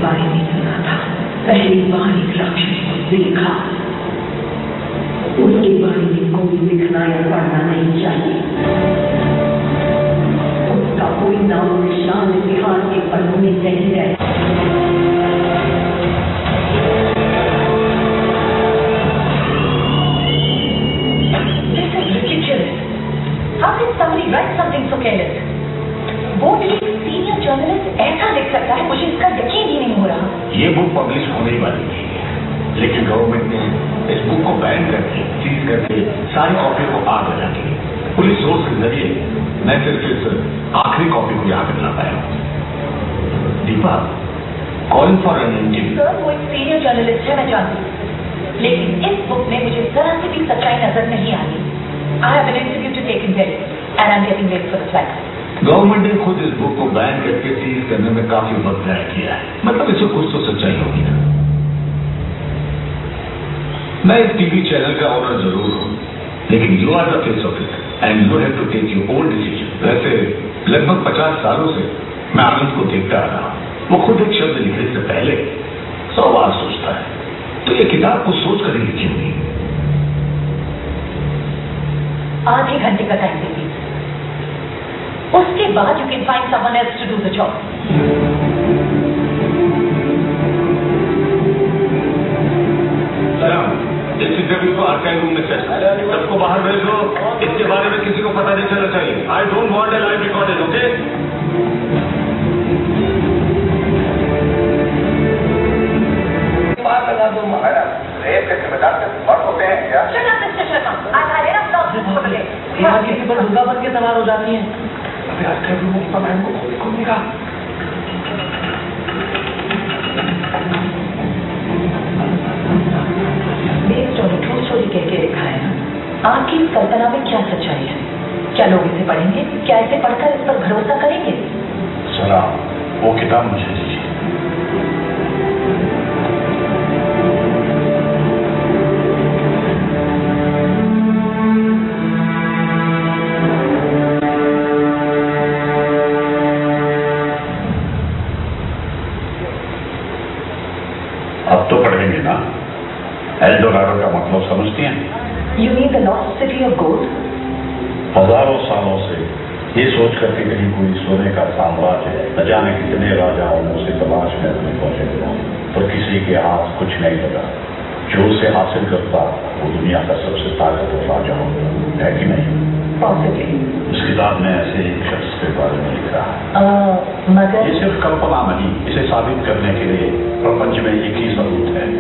बारे में सुना था। पहली बार एक राक्षस को देखा। उसके बारे में कोई लिखना या पढ़ना नहीं चाहिए। उसका कोई नाम निशान इतिहास के पन्नों में नहीं है। This is ridiculous. How can somebody write something so careless? वो भी एक सीनियर जर्नलिस्ट ऐसा लिख सकता है, मुझे इसका यकीन ही नहीं हो रहा। ये बुक पब्लिश होने ही वाली थी, लेकिन गवर्नमेंट ने इस बुक को बैन करके, सीज करके सारी कॉपी को आग लगा दी। पुलिस सोर्स के जरिए मैं सिर्फ इस आखिरी कॉपी को आग लगा पाया। Deepa, calling for an interview. Sir, वो एक सीनियर जर्नलिस्ट है, मैं जानती हूँ, लेकिन इस बुक में मुझे जरा सी भी सच्चाई नजर नहीं आई। I have an interview to take in Delhi and I'm getting late for the flight. Government ने खुद इस बुक को बैन करके सीज करने में काफी वक्त जाया किया है, मतलब इसमें कुछ तो सच्चाई होगी ना। मैं एक टीवी चैनल का ओनर जरूर हूं, लेकिन you are the face of it and you have to take your own decision. वैसे लगभग 50 सालों से मैं आनंद को देखता आ रहा हूं। वो खुद एक शब्द लिखने से पहले 100 बार सोचता है, तो ये किताब कुछ सोच कर ही लिखी होगी। आधे घंटे का टाइम दीजिए, उसके बाद you can find someone else to do the job. इस इंटरव्यू को आर्काइव रूम में सेट करें, सबको बाहर भेज दो। इसके बारे में किसी को पता नहीं चलना चाहिए। I don't want a live recording, okay? बात लगा दो मैडम, रेप के जिम्मेदार से मर्द होते हैं क्या? यहाँ किसी पर दुर्गा बन के सवार हो जाती है। अरे आर्काइव रूम की मैडम को खोल देगा। स्टोरी कह के लिखा है ना, आपकी इस कल्पना में क्या सच्चाई है? क्या लोग इसे पढ़ेंगे? क्या इसे पढ़कर इस पर भरोसा करेंगे? सलाम, वो किताब मुझे दीजिए। अब तो पढ़ेंगे ना? एल्डोराडो का मतलब समझती हैं? You mean the lost city of gold? हजारों सालों से ये सोच करके कहीं कोई सोने का साम्राज्य है, न जाने कितने राजाओं ने उसे तलाश में अपने पहुंचे, पर किसी के हाथ कुछ नहीं लगा। जो उसे हासिल करता वो दुनिया का सबसे ताकतवर राजा होता, है कि नहीं? Possibly. इस किताब में ऐसे एक शख्स के बारे में लिखा है। मगर ये सिर्फ कल्पना नहीं, इसे साबित करने के लिए प्रपंच में एक ही सबूत है।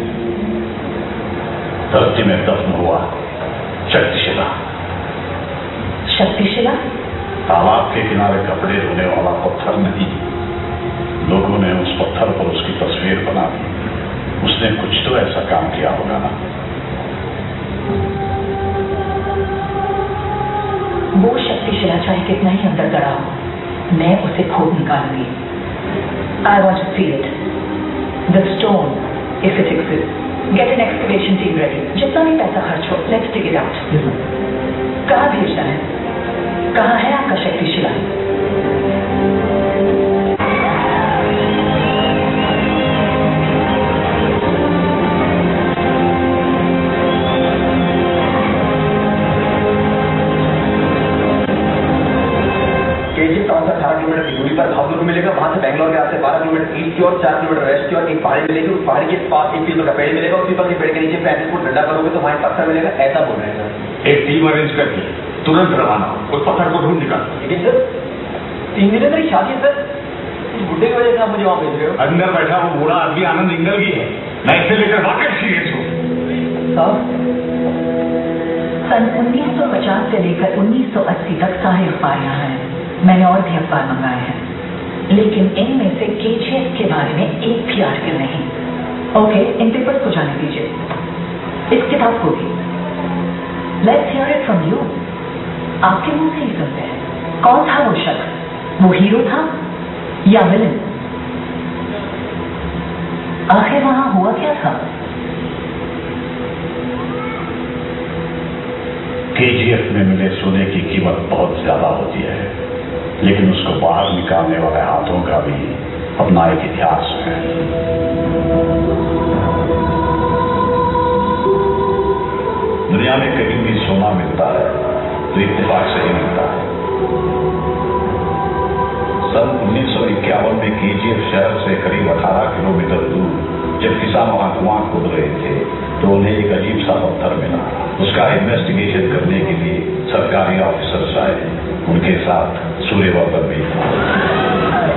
धरती में दफन हुआ शक्तिशिला। शक्तिशिला? तालाब के किनारे कपड़े धोने वाला पत्थर नहीं, लोगों ने उस पत्थर पर उसकी तस्वीर बना दी। उसने कुछ तो ऐसा काम किया होगा ना। वो शक्तिशिला चाहे कितना ही अंदर गड़ा हो, मैं उसे खोद निकालूंगी। I want to see it. The stone, if it exists. Get an excavation team ready. जितना भी पैसा खर्च हो, let's dig it out. कहाँ भेजना है? कहाँ है आपका शक्तिशिला? केजी टाउन से 18 किलोमीटर की दूरी पर भावलपुर मिलेगा। वहां से बैंगलोर के रास्ते 12 किलोमीटर ईस्ट की ओर, 4 किलोमीटर वेस्ट की ओर एक पहाड़ी मिलेगी। उस पहाड़ी के पास एक पीपल का पेड़ मिलेगा। उस पीपल के पेड़ के नीचे 35 फुट डंडा करोगे तो वहां एक पत्थर मिलेगा। ऐसा बोल रहे हैं सर। एक टीम अरेंज करके तुरंत रवाना हो, उस पत्थर को ढूंढ निकाल। लेकिन सर 3 दिन मेरी शादी है सर, इस बुढ़े की वजह से आप मुझे वहां भेज रहे हो। अंदर बैठा वो बूढ़ा आदमी आनंद इंगल की है, मैं इसे लेकर वाकई सीरियस हूँ। सन 1950 से लेकर 1980 तक सारे अखबार यहाँ हैं। मैंने और भी अखबार मंगाए हैं, लेकिन इनमें से केजीएफ के बारे में एक भी आर्टिकल नहीं। ओके, इन पेपर्स को जाने दीजिए। इस किताब को भी। Let's hear it from you. आपके मुंह से ही सुनते हैं। कौन था वो शख्स? वो हीरो था या विलन? आखिर वहां हुआ क्या था? केजीएफ में मिले सोने की कीमत बहुत ज्यादा होती है, लेकिन उसको बाहर निकालने वाले हाथों का भी अपना एक इतिहास है। दुनिया में कहीं भी सोना मिलता है तो इत्तेफाक से ही मिलता है। सन 1951 में केजीएफ शहर से करीब 18 किलोमीटर दूर जब किसान वहां कुआं खोद रहे थे तो उन्हें एक अजीब सा पत्थर मिला। उसका इन्वेस्टिगेशन करने के लिए सरकारी ऑफिसर्स आए, उनके साथ सूर्यवर्धन भी था।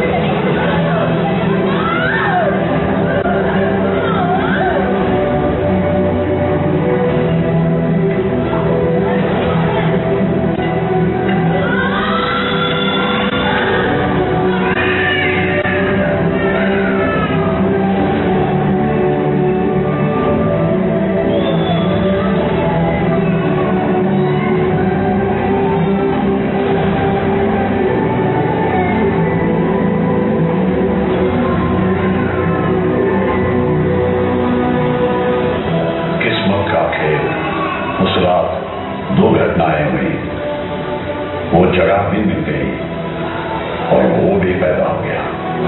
उस रात 2 घटनाएं हुई। वो जगह भी मिल गई और वो भी पैदा हो गया।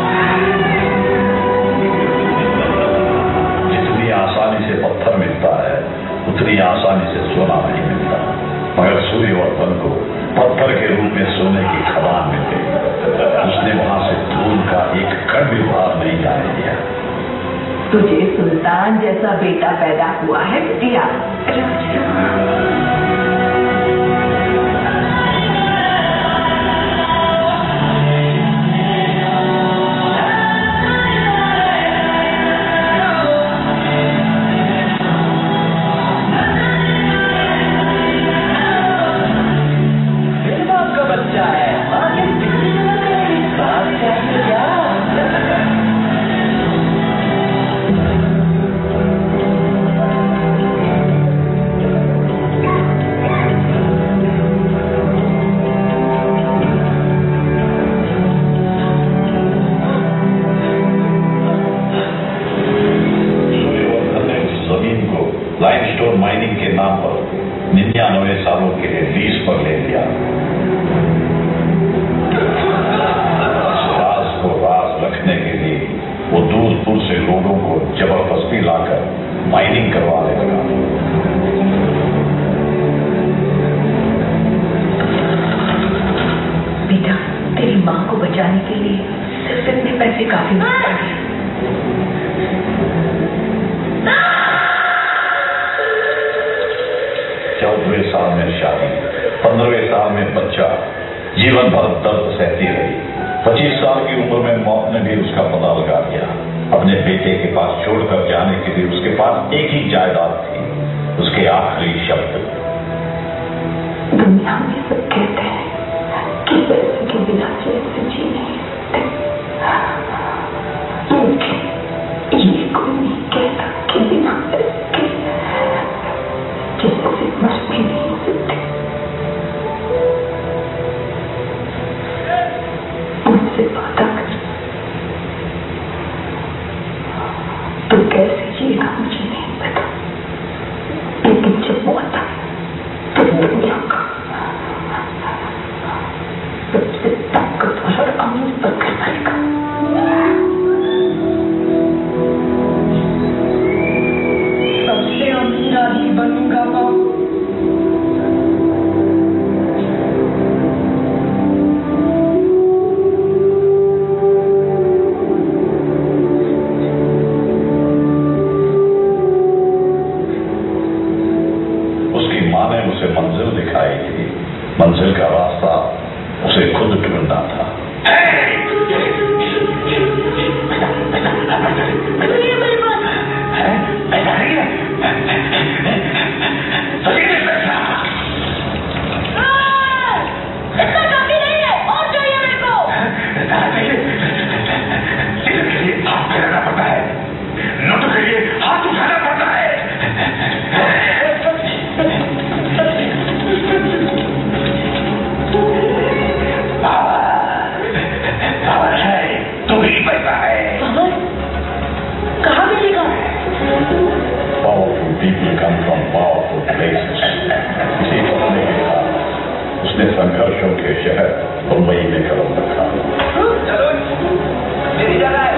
जितनी आसानी से पत्थर मिलता है उतनी आसानी से सोना नहीं मिलता, मगर सूर्यवर्धन को पत्थर के रूप में सोने की खदान मिल गई। उसने वहां से धूल का एक कण भी बाहर नहीं जाने दिया। तुझे सुल्तान जैसा बेटा पैदा हुआ है बिटिया। मेरे बाप का बच्चा है। लाइमस्टोन माइनिंग के नाम पर 99 सालों के लिए लीज पर ले लिया। राज को राज रखने के लिए वो दूर दूर से लोगों को जबरदस्ती लाकर माइनिंग करवाने लगा। बेटा, तेरी माँ को बचाने के लिए सिर्फ इतने पैसे काफी नहीं पड़े। 14वें साल में शादी, 15वें साल में बच्चा, जीवन भर दर्द सहती रही। 25 साल की उम्र में मौत ने भी उसका पता लगा दिया। अपने बेटे के पास छोड़कर जाने के लिए उसके पास एक ही जायदाद थी, उसके आखिरी शब्द। दुनिया में सब कहते हैं कि पैसे के बिना चैन से जी नहीं सकते। ये कोई नहीं कहता कि बिना पैसे के जैसे मर भी नहीं सकते। मुझसे वादा कर, तू कैसे जिएगा मुझे नहीं पता, लेकिन जब मौत आए तो दुनिया का सबसे ताकतवर अमीर बनकर मरेगा। सबसे अमीर आदमी बनूंगा। उसकी माँ ने उसे मंजिल दिखाई थी, मंजिल का रास्ता उसे खुद ढूंढना था। People come from powerful places. इसी पढ़ने के बाद उसने संघर्षों के शहर मुंबई में कदम रखा। चलो, मेरी जगह है।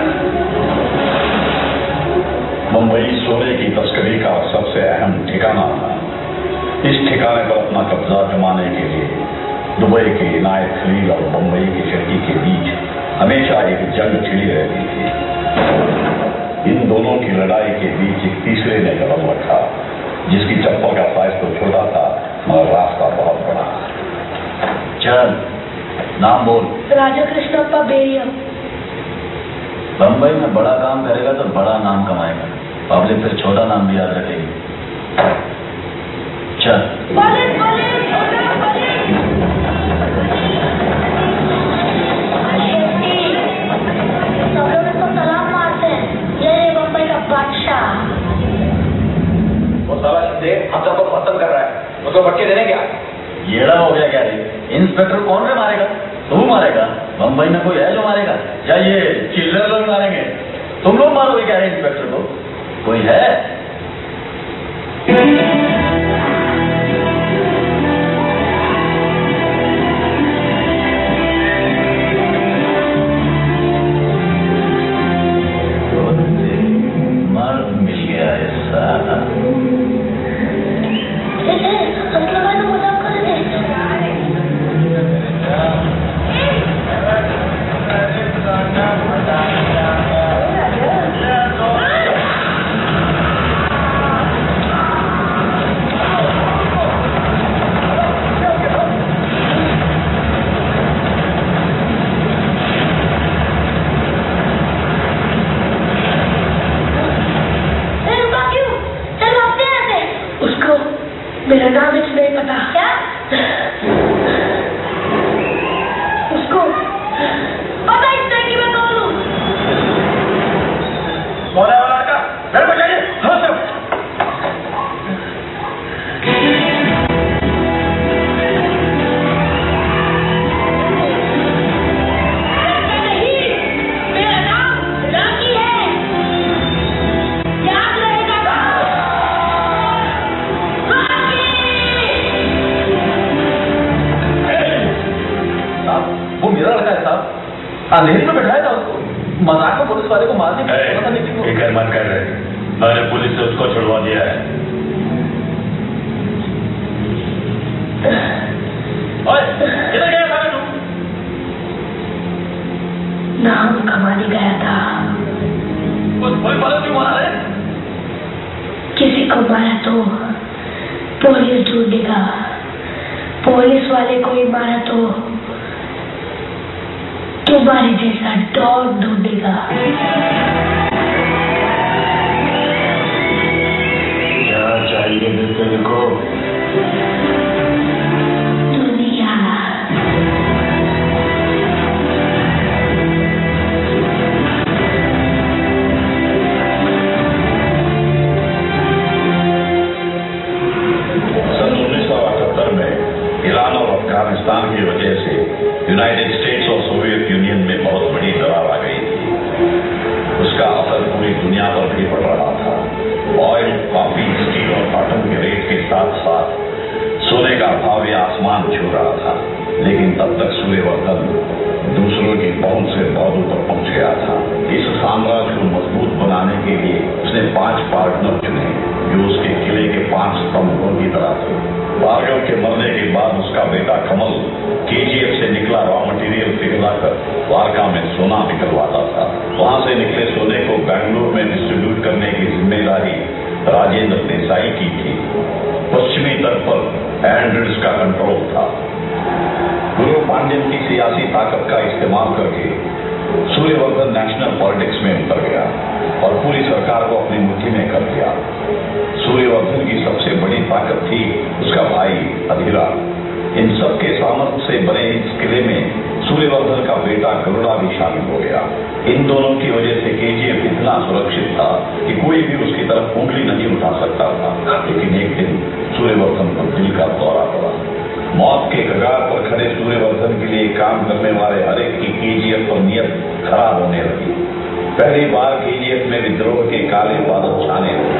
सोने की तस्करी का सबसे अहम ठिकाना था। इस ठिकाने पर अपना कब्जा जमाने के लिए दुबई के इनायत खलील और बंबई के शेट्टी के बीच हमेशा एक जंग छिड़ी रहती थी। इन दोनों की लड़ाई के बीच एक तीसरे ने कदम रखा, जिसकी चप्पल का साइज तो छोटा था मगर रास्ता बहुत बड़ा। चल नाम बोल। राजा कृष्णप्पा बेरियम। बंबई में बड़ा काम करेगा तो बड़ा नाम कमाएगा, पब्लिक फिर छोटा नाम भी याद रखेगी। चल। सब लोग इसको सलाम मारते हैं, ये बंबई का बादशाह। वो साला शिंदे हम सबको खत्म कर रहा है, उसको भटके देने क्या? येड़ा हो गया क्या रे? इंस्पेक्टर कौन रे मारेगा? तू मारेगा? बंबई में कोई है जो मारेगा? या ये चिल्लर लोग मारेंगे? तुम लोग मारोगे क्या रे इंस्पेक्टर को? कोई है? मर्द मिल गया है साला। मेरा नाम इसमें नहीं पता। क्या? उसको पता इससे कि मैं कौन हूँ। कौन है वो लड़का? मेरे को चाहिए। हाँ सब। नहीं, मेरा नाम राकी है, याद रहेगा। वो मेरा लड़का है साहब, अंधेरे में बैठाया था उसको। मजाक में पुलिस वाले को मारने का पता नहीं क्यों। फिक्र मत कर रहे, मैंने पुलिस से उसको छुड़वा दिया है। ओए, किधर गया था तू? नाम कमाने गया था। उस पुलिस वाले क्यों मारा रे? किसी को मारा तो पुलिस ढूंढेगा, पुलिस वाले को ही मारा तो तुम्हारे जैसा डॉग ढूंढेगा। क्या चाहिए तेरे को? दुनिया। सन 1978 में ईरान और अफगानिस्तान की वजह से यूनाइटेड स्टेट्स और सोवियत यूनियन में बहुत बड़ी दरार आ गई थी। उसका असर पूरी दुनिया पर भी पड़ रहा था। ऑयल, कॉफी, स्टील और कॉटन के रेट के साथ साथ सोने का भाव या आसमान छू रहा था। लेकिन तब तक सूर्यवर्धन दूसरों की पहुंच से बहुत ऊपर पहुंच गया था। इस साम्राज्य को मजबूत बनाने के लिए उसने 5 पार्टनर चुने जो उसके किले के 5 स्तंभों की तरह थे। भार्गव के मरने के बाद उसका बेटा कमल KGF से निकला रॉ मटेरियल पिघलाकर द्वारका में सोना निकलवाता था। वहां से निकले सोने को बेंगलुरु में डिस्ट्रीब्यूट करने की जिम्मेदारी राजेंद्र देसाई की थी। पश्चिमी तट पर एंड्रिड्स का कंट्रोल था। गुरु पांड्यन की सियासी ताकत का इस्तेमाल करके सूर्यवर्धन नेशनल पॉलिटिक्स में उतर गया और पूरी सरकार को अपनी मुट्ठी में कर लिया। सूर्यवर्धन की सबसे बड़ी ताकत थी उसका भाई अधीरा। इन सबके सामर्थ्य से बने इस किले में सूर्यवर्धन का बेटा गरुड़ा भी शामिल हो गया। इन दोनों की वजह से KGF इतना सुरक्षित था कि कोई भी उसकी तरफ उंगली नहीं उठा सकता था। लेकिन एक दिन सूर्यवर्धन को दिल का दौरा पड़ा। मौत के कगार पर खड़े सूर्यवर्धन के लिए काम करने वाले हर एक की KGF पर नियत खराब होने लगी। पहली बार KGF में विद्रोह के काले बादल छाने लगे।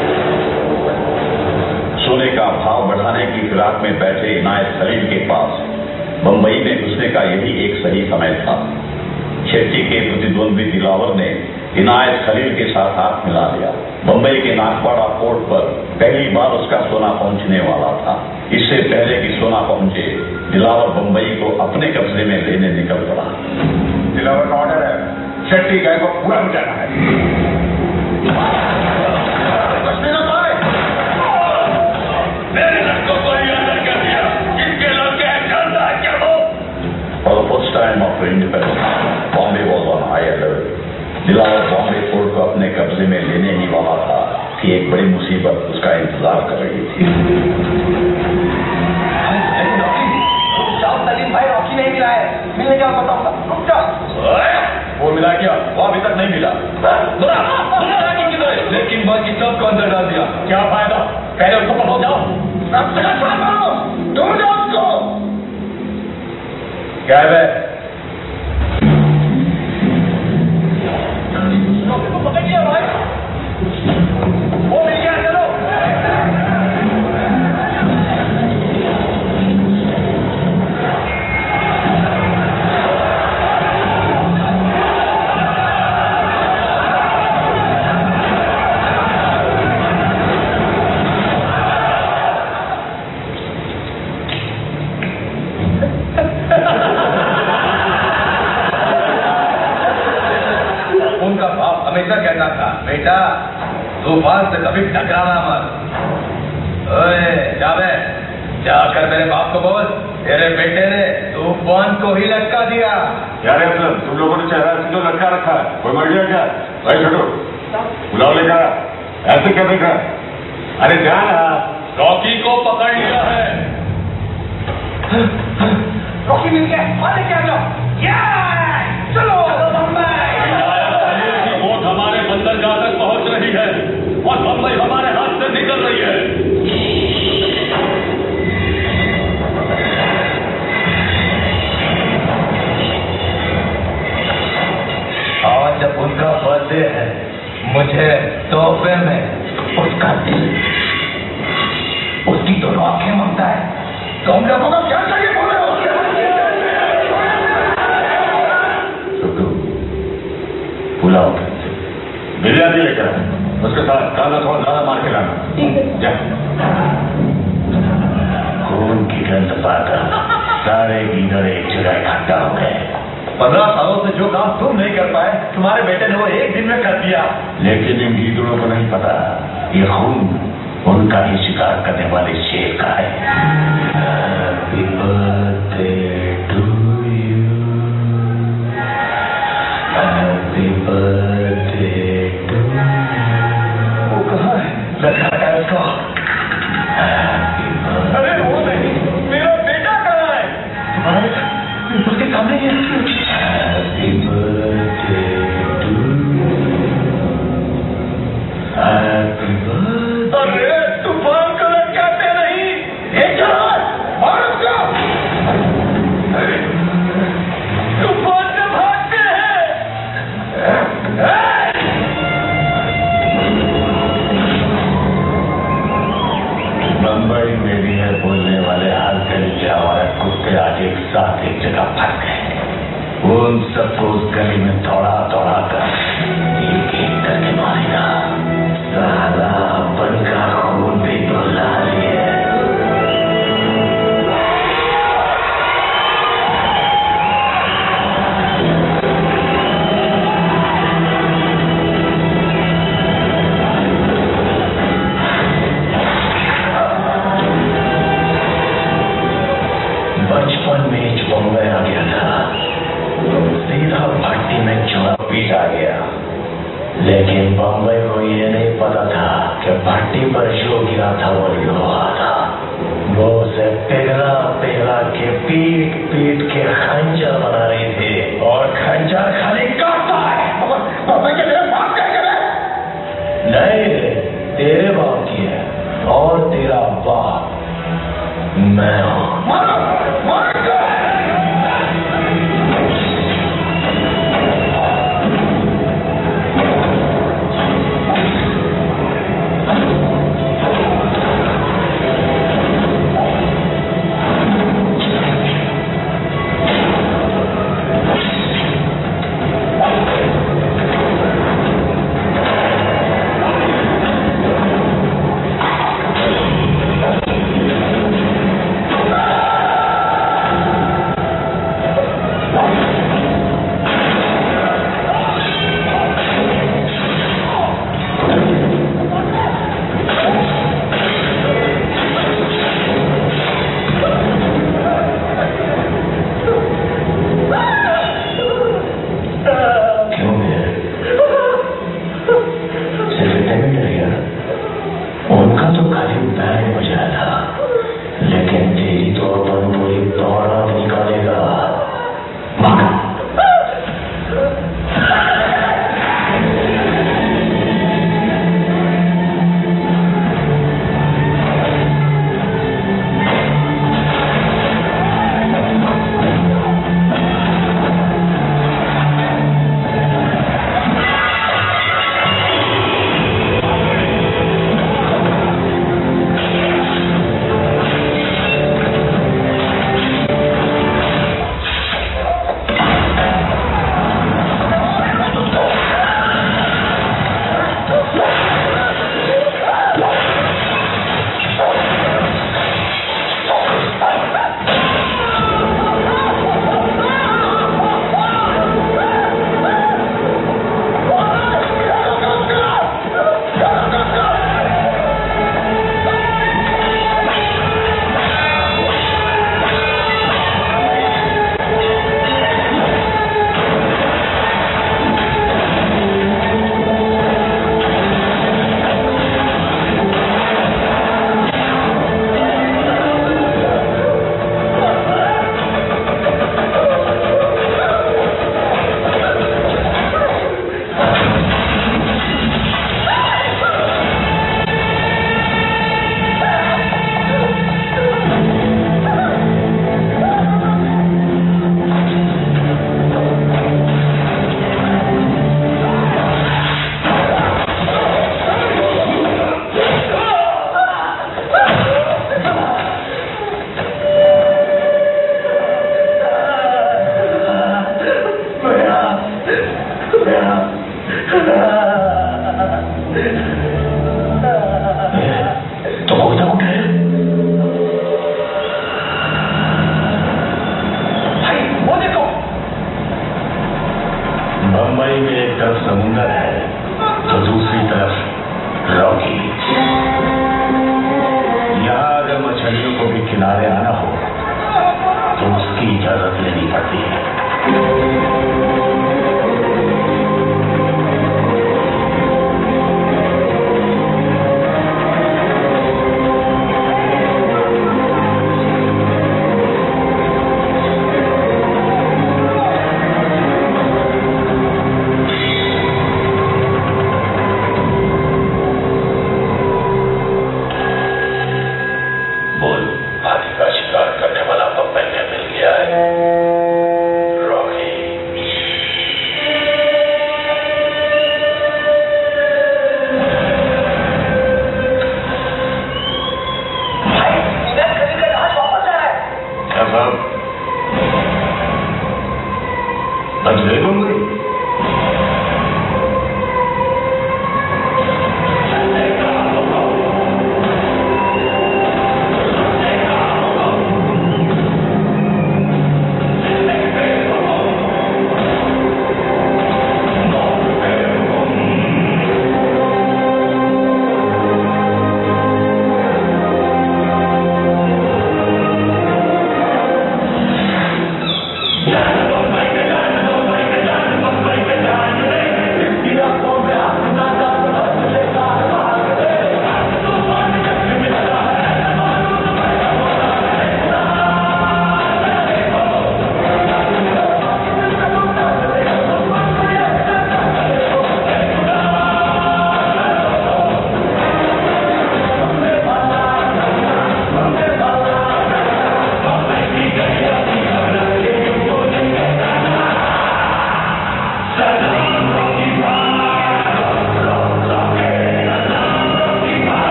सोने का भाव बढ़ाने की फिराक में बैठे इनायत खलील के पास बंबई में घुसने का यही एक सही समय था। शेट्टी के प्रतिद्वंद्वी दिलावर ने इनायत खलील के साथ हाथ मिला लिया। बंबई के नागपाड़ा पोर्ट पर पहली बार उसका सोना पहुंचने वाला था। इससे पहले कि सोना पहुंचे, दिलावर बंबई को अपने कब्जे में लेने निकल पड़ा। दिलावर का ऑर्डर है, शेट्टी गैंग को पूरा मिटाना है। मेरे लड़कों को ही अंदर कर दिया। इनके लड़के जानता है क्या हो? For the first time after independence, Bombay was on high alert. Dilawar Bombay fort को अपने कब्जे में लेने ही वाला था कि एक बड़ी मुसीबत उसका इंतजार कर रही थी। सलीम भाई रॉकी नहीं मिला है, मिलने का बताऊंगा। रुक जाओ। वो मिला क्या? वो अभी तक नहीं मिला। लेकिन बाकी सब को अंदर डाल दिया। क्या फायदा? पहले उसको पकड़ो जाओ। तुम जाओ उसको। क्या है? पकड़ लिया भाई। वो मिल गया, चलो। उनका बाप हमेशा कहता था, बेटा तूफान से कभी टकराना मत। ओए जावे, जाकर मेरे बाप को बोल, तेरे बेटे ने तूफान को ही लटका दिया। क्या रे अफजल, तुम लोगों ने चेहरा सीधो लटका रखा है, कोई मर गया क्या? भाई छोटो, बुलाओ लेकर, ऐसे क्या देख रहा है? अरे जाना। रॉकी को पकड़ लिया है। रॉकी मिल गया, मारे क्या जाओ। चलो वोट हमारे बंदरगाह तक पहुंच रही है और बंबई हमारे हाथ से निकल रही है। आज जब उनका बर्थडे है, मुझे तोहफे में उसका दिल, उसकी तो आंखें मांगता है। तो हम लोगों को क्या चाहिए बोले? बुलाओ, बिरयानी लेकर उसके साथ काला थोड़ा ज्यादा मार के लाना। जा। खून की गंध पाकर सारे गीदड़ एक जगह इकट्ठा हो गए। 15 सालों से जो काम तुम नहीं कर पाए, तुम्हारे बेटे ने वो एक दिन में कर दिया। लेकिन इन गीदड़ों को नहीं पता, ये खून उनका ही शिकार करने वाले शेर का है। Happy birthday to you. Happy birthday to you. वो कहाँ है? लगा है उसको। Happy birthday. अरे वो नहीं, मेरा बेटा कहाँ है? तुम्हारा बेटा उसके सामने ही है। Happy birthday to you. Happy birthday. अरे तूफान को लटकाते नहीं। एक जवान, मार उसको। तूफान से भागते हैं। बंबई में भी है बोलने वाले हर गली के हमारे कुत्ते आज एक साथ एक जगह फंस गए। उन सबको उस गली में दौड़ा दौड़ा कर एक एक करके मारेगा। साला अपन का खून भी तो लाल है। बचपन में जो बम्बई आ गया था, सीधा भट्टी में चौड़ा पीट आ गया। लेकिन बम्बई को ये नहीं पता था कि भट्टी पर जो गिरा था वो लोहा था। वो उसे पिघला पिघला के पीट पीट के खंजर बना रही थी, और खंजर खाली काटता है। नहीं, तेरे बाप की है, और तेरा बाप मैं हूं।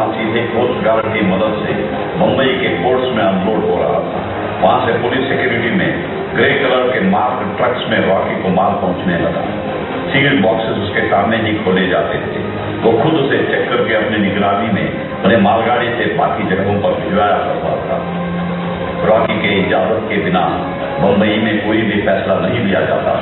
माल सीधे कोस्ट गार्ड की मदद से मुंबई के पोर्ट्स में अनलोड हो रहा था। वहां से पुलिस सिक्योरिटी में ग्रे कलर के मार्क ट्रक्स में रॉकी को माल पहुंचने लगा। सील्ड बॉक्सेस उसके सामने ही खोले जाते थे। वो खुद उसे चेक करके अपनी निगरानी में उन्हें मालगाड़ी से बाकी जगहों पर भिजवाया करता था। रॉकी के इजाजत के बिना मुंबई में कोई भी फैसला नहीं लिया जाता।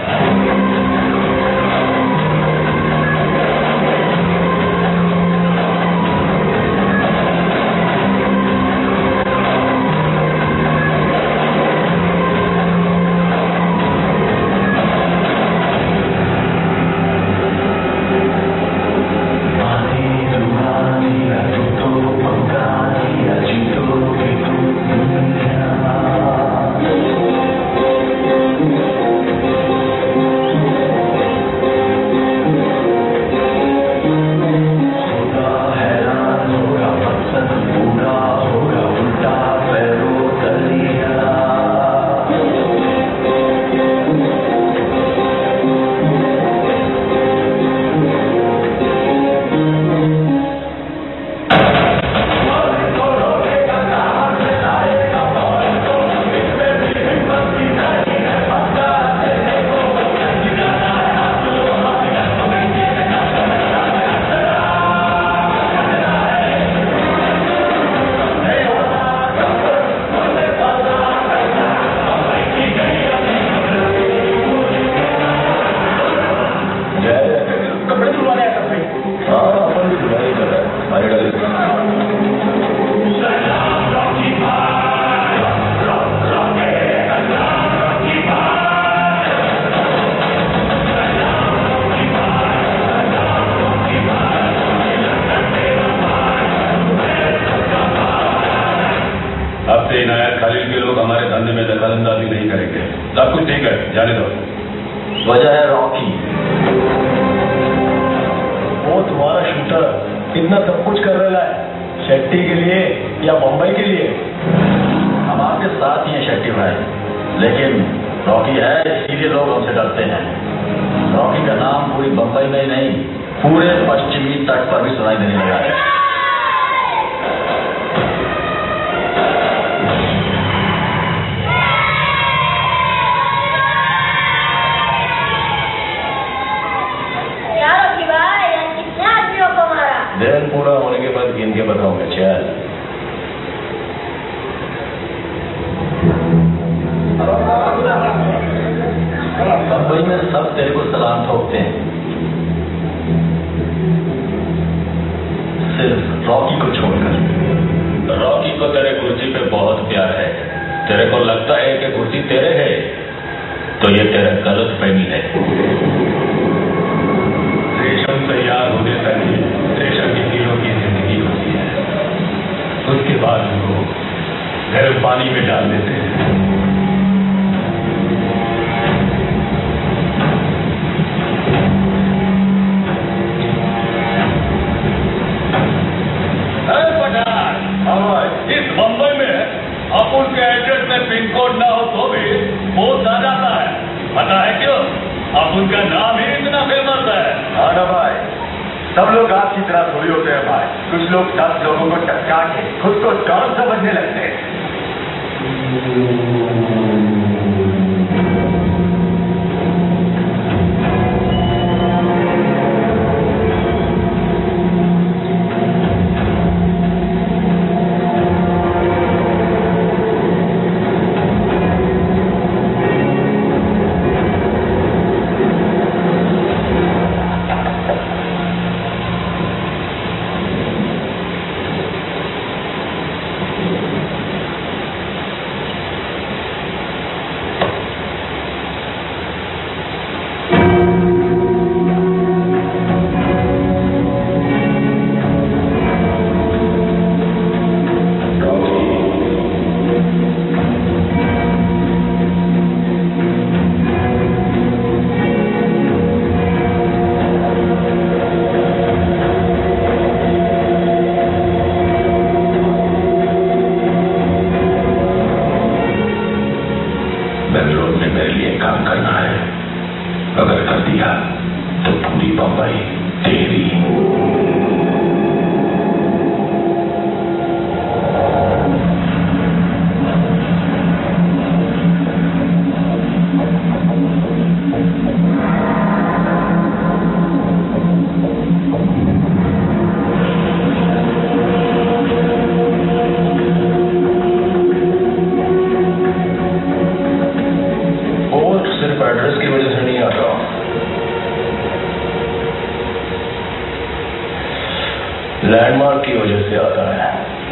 है,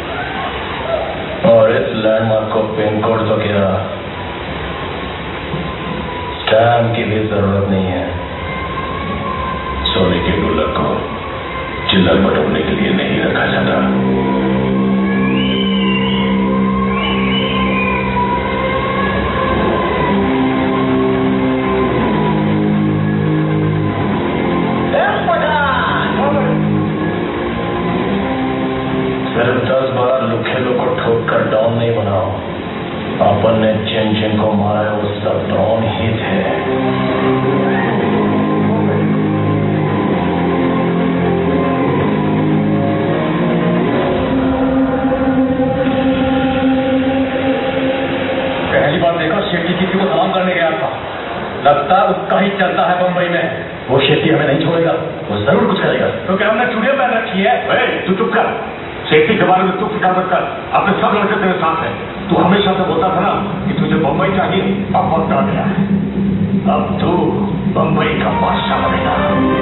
और इस लैंडमार्क को पिन कोड तो क्या स्टैम्प की भी जरूरत नहीं है। सोने के गुल्लक को चिल्लर बटोरने के लिए नहीं रखा जाता। सिर्फ 10 बार लुखेलों को ठोक कर डॉन नहीं बनाओ। अपन ने जिन जिन को मारा है वो सब डॉन ही थे। पहली बार देखा शेट्टी किसी को सलाम करने गया था। लगता उसका ही चलता है बम्बई में। वो शेट्टी हमें नहीं छोड़ेगा, वो जरूर कुछ करेगा। तो क्या हमने चूड़ियां पहन रखी है? तू चुप कर। सेफ्टी के बारे में तू फिक्र मत कर, अपने सब लड़के तेरे साथ हैं। तू हमेशा से बोलता था ना कि तुझे बम्बई चाहिए, अब वक्त आ गया है। अब तू बम्बई का बादशाह बनेगा।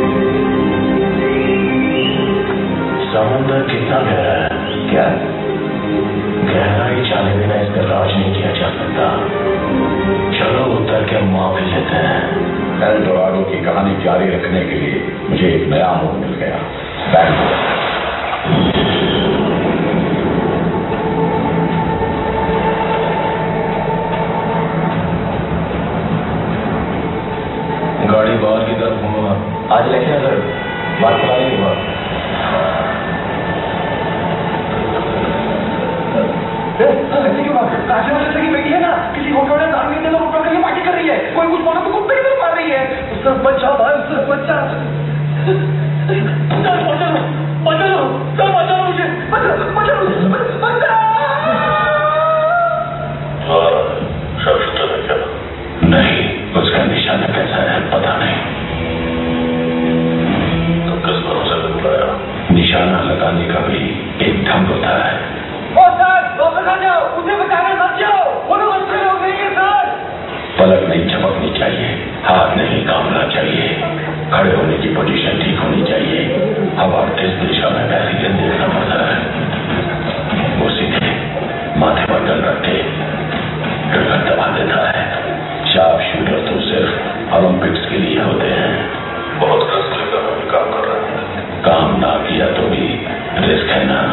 समुद्र कितना गहरा है? क्या गहराई जाने बिना इस पर राज नहीं किया जा सकता। चलो उतर के माफी लेते हैं। एल डोराडो की कहानी जारी रखने के लिए मुझे एक नया मोड़ मिल गया, बैंगलोर। गाड़ी बाहर की तरफ घूमूंगा। आज लेके अगर बात करा नहीं हुआ ऐसे क्यों बात? काशी वाले लड़की बैठी है ना, किसी होटल में दान नहीं देना, होटल के लिए पार्टी कर रही है। कोई कुछ मानो तो कुत्ते की तरफ मार रही है। उससे बच्चा भाई, उससे बच्चा। चल बचा लो, चल बचा लो मुझे, बचा। शख्स है क्या? नहीं, उसका निशाना कैसा है पता नहीं। तो किस भरोसे पे बुलाया? निशाना लगाने का भी एक ढंग होता है। उसे बचाने मत जाओ, वो लोग अच्छे लोग नहीं है सर। पलक नहीं झपकनी चाहिए, हाथ नहीं कांपना चाहिए, खड़े होने की पोजीशन ठीक होनी चाहिए। हवा किस दिशा में बह रही है देखना पड़ता है। वो सीधे माथे पर गन रख के ट्रिगर दबा देता है। शार्प शूटर तो सिर्फ ओलंपिक्स के लिए होते हैं। बहुत कष्ट लेकर हम काम कर रहे हैं। काम ना किया तो भी रिस्क है ना।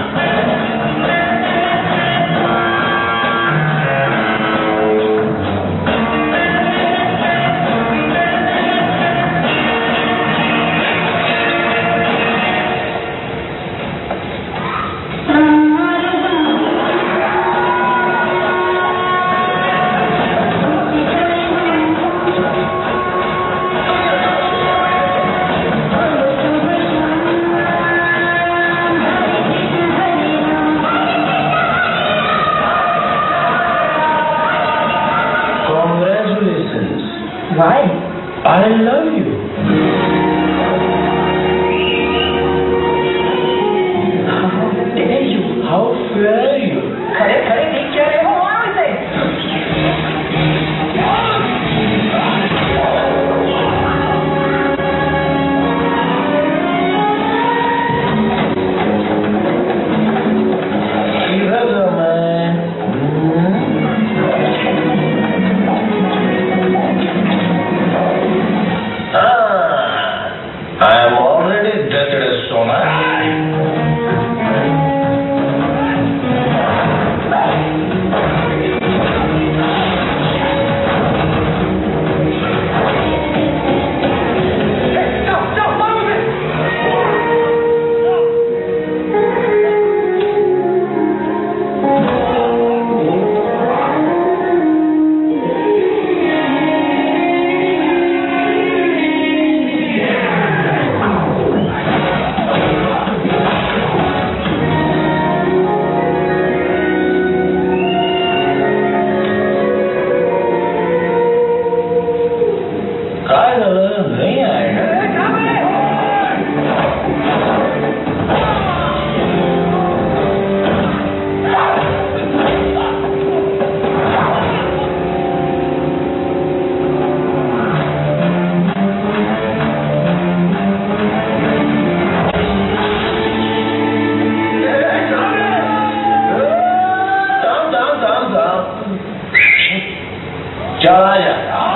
Why? I love you. How dare you? How dare you? खड़े खड़े देख क्या रहे हो? वहां से किधर हूँ मैं? हाँ चला जा।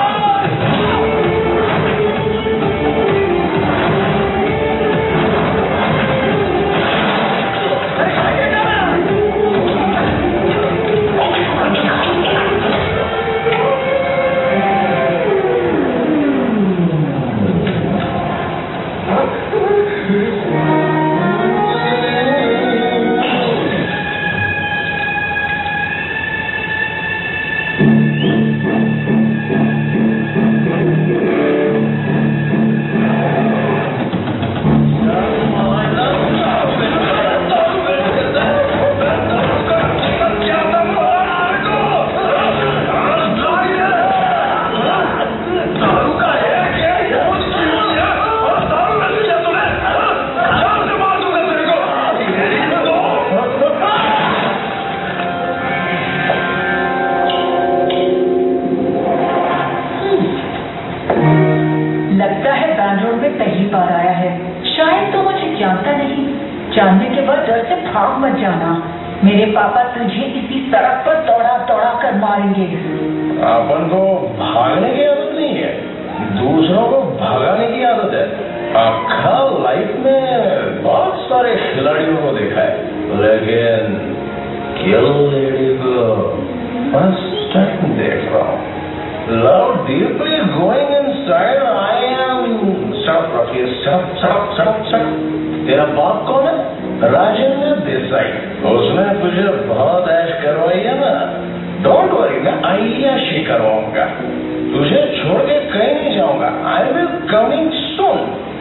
जानने के बाद डर से भाग मत जाना। मेरे पापा तुझे इसी सड़क पर दौड़ा दौड़ा कर मारेंगे। अपन को भागने की आदत नहीं है, दूसरों को भगाने की आदत है। आखा लाइफ में बहुत सारे खिलाड़ियों को देखा है, लेकिन किल लेडी को फर्स्ट टाइम देख रहा हूँ। Love deeply going inside I am सड़क रखिए, सड़क। तेरा बाप कौन है? राजेंद्र देसाई। उसने तुझे बहुत ऐश करवाई है ना। डोंट वरी, मैं अय्याशी करवाऊंगा। तुझे छोड़ के कहीं नहीं जाऊंगा। I will coming soon.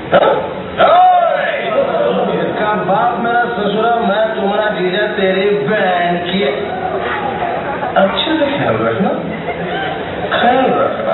इसका बाप मेरा ससुरा, मैं तुम्हारा जीजा तेरी बहन की। अच्छे से ख्याल रखना, ख्याल रखना।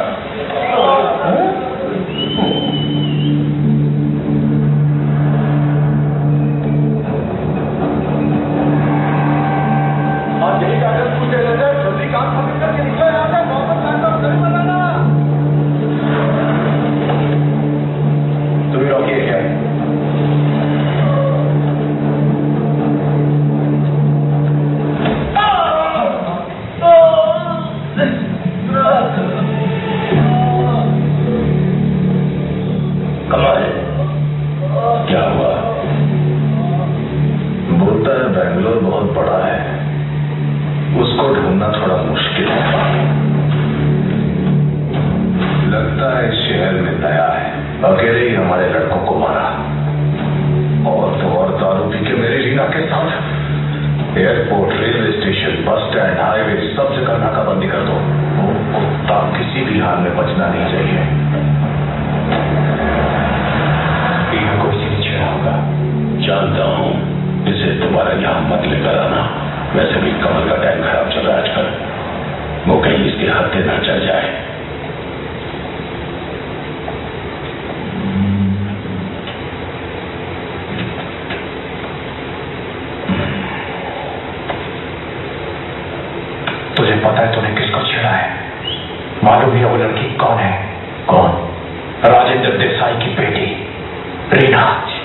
Airport, railway station, bus stand, highway, सब जगह नाकाबंदी कर दो। वो कुत्ता किसी भी हाल में बचना नहीं चाहिए। टीना को किसी ने छेड़ा होगा, जानता हूँ। इसे दोबारा यहाँ मत लेकर आना। वैसे भी कमल का टाइम खराब चल रहा है आजकल, वो कहीं इसके हत्थे न चल जाए। तुझे पता है तूने किसको छेड़ा है? मालूम है वो लड़की कौन है? कौन? राजेंद्र देसाई की बेटी रीना।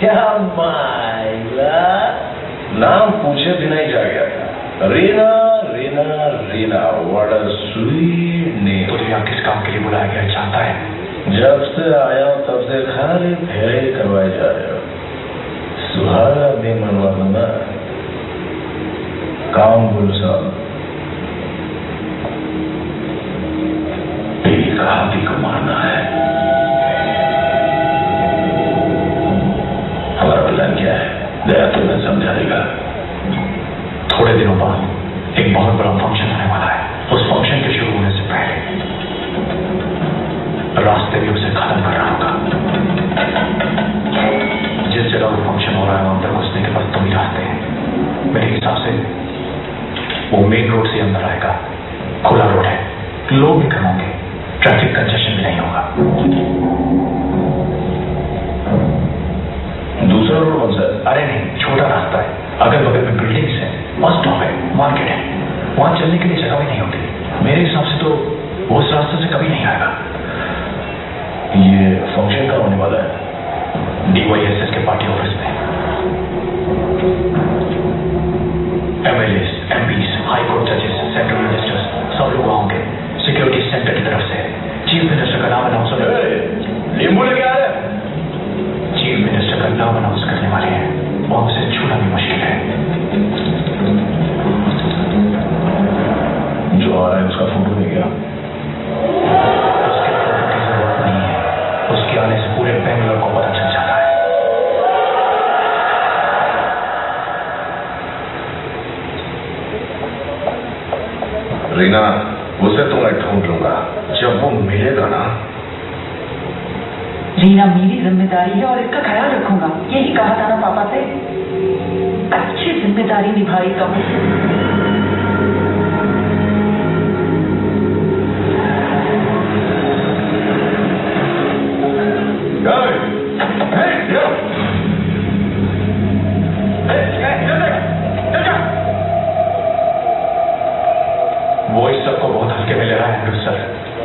नाम पूछे बिना ही जा गया था। Reena, Reena, Reena, what a sweet name. तुझे यहाँ किस काम के लिए बुलाया गया जानता है? जब से आया हूं तब से खाली फेरे करवाए जा रहे हो। सुहागा भी मनवा दो ना। काम बोलो साहब। हाथी को मारना है। हमारा प्लान क्या है? दया तुम्हें समझा देगा। थोड़े दिनों बाद एक बहुत बड़ा फंक्शन होने वाला है। उस फंक्शन के शुरू होने से पहले रास्ते भी उसे खत्म करना होगा। जिस जगह वो फंक्शन हो रहा है अंदर घुसने के बाद 2 ही रास्ते हैं। मेरे हिसाब से वो मेन रोड से अंदर आएगा। खुला रोड है, लोग भी कम होंगे, ट्रैफिक कंजेशन भी नहीं होगा। दूसरा रोड कौन सा है? अरे नहीं, छोटा रास्ता है। अगल बगल में बिल्डिंग्स है, बस स्टॉप है, मार्केट है। वहां चलने के लिए जगह भी नहीं होती। मेरे हिसाब से तो वो उस रास्ते से कभी नहीं आएगा। ये फंक्शन कहाँ होने वाला है? DYSS के पार्टी ऑफिस में। MLAs, MPs, हाई कोर्ट जजेस, सेंट्रल मिनिस्टर्स सब लोग होंगे। सिक्योरिटी सेंटर की तरफ चीफ मिनिस्टर का नाम अनाउंस नींबू लेके आ रहे हैं। चीफ मिनिस्टर का नाम अनाउंस करने वाले हैं और उसे छूना भी मुश्किल है। जो आ रहा है उसका फोटो दे गया। उसके फोटो की जरूरत नहीं है, उसके आने से पूरे बेंगलोर को पता चल जाता है। रीना, उसे तो मैं ढूंढ लूंगा जब वो मिलेगा ना। रीना मेरी जिम्मेदारी है और इसका ख्याल रखूंगा, यही कहा था ना पापा से। अच्छी जिम्मेदारी निभाई कब। वो इस सबको बहुत हल्के में ले रहा है सर।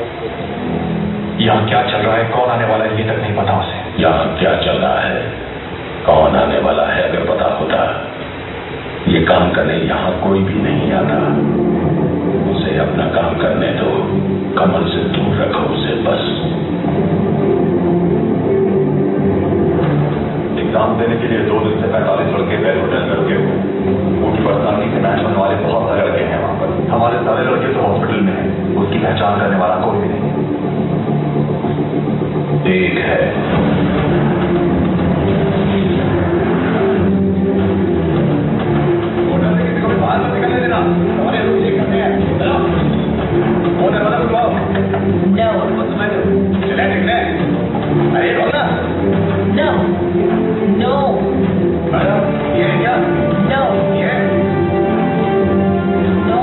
यहाँ क्या चल रहा है, कौन आने वाला है, ये तक नहीं पता उसे। यहाँ क्या चल रहा है, कौन आने वाला है, अगर पता होता ये काम करने यहाँ कोई भी नहीं आता। उसे अपना काम करने दो, कमल से दूर रखो उसे बस। एग्जाम देने के लिए 2 दिन से 45 लड़के पहले होटल में रुके हुए। उनकी पर्सनालिटी से मैच होने वाले बहुत सारे लड़के हैं वहां पर। हमारे सारे लड़के तो हॉस्पिटल में हैं, उसकी पहचान करने वाला कोई भी नहीं। एक है होटल में किसी को भी बाहर मत निकलने देना। हमारे लोग चेक करते हैं। चलो होटल वाला बुलवाओ। No. चले निकले। अरे बोलना। No. No. मैडम ये क्या? No. ये No.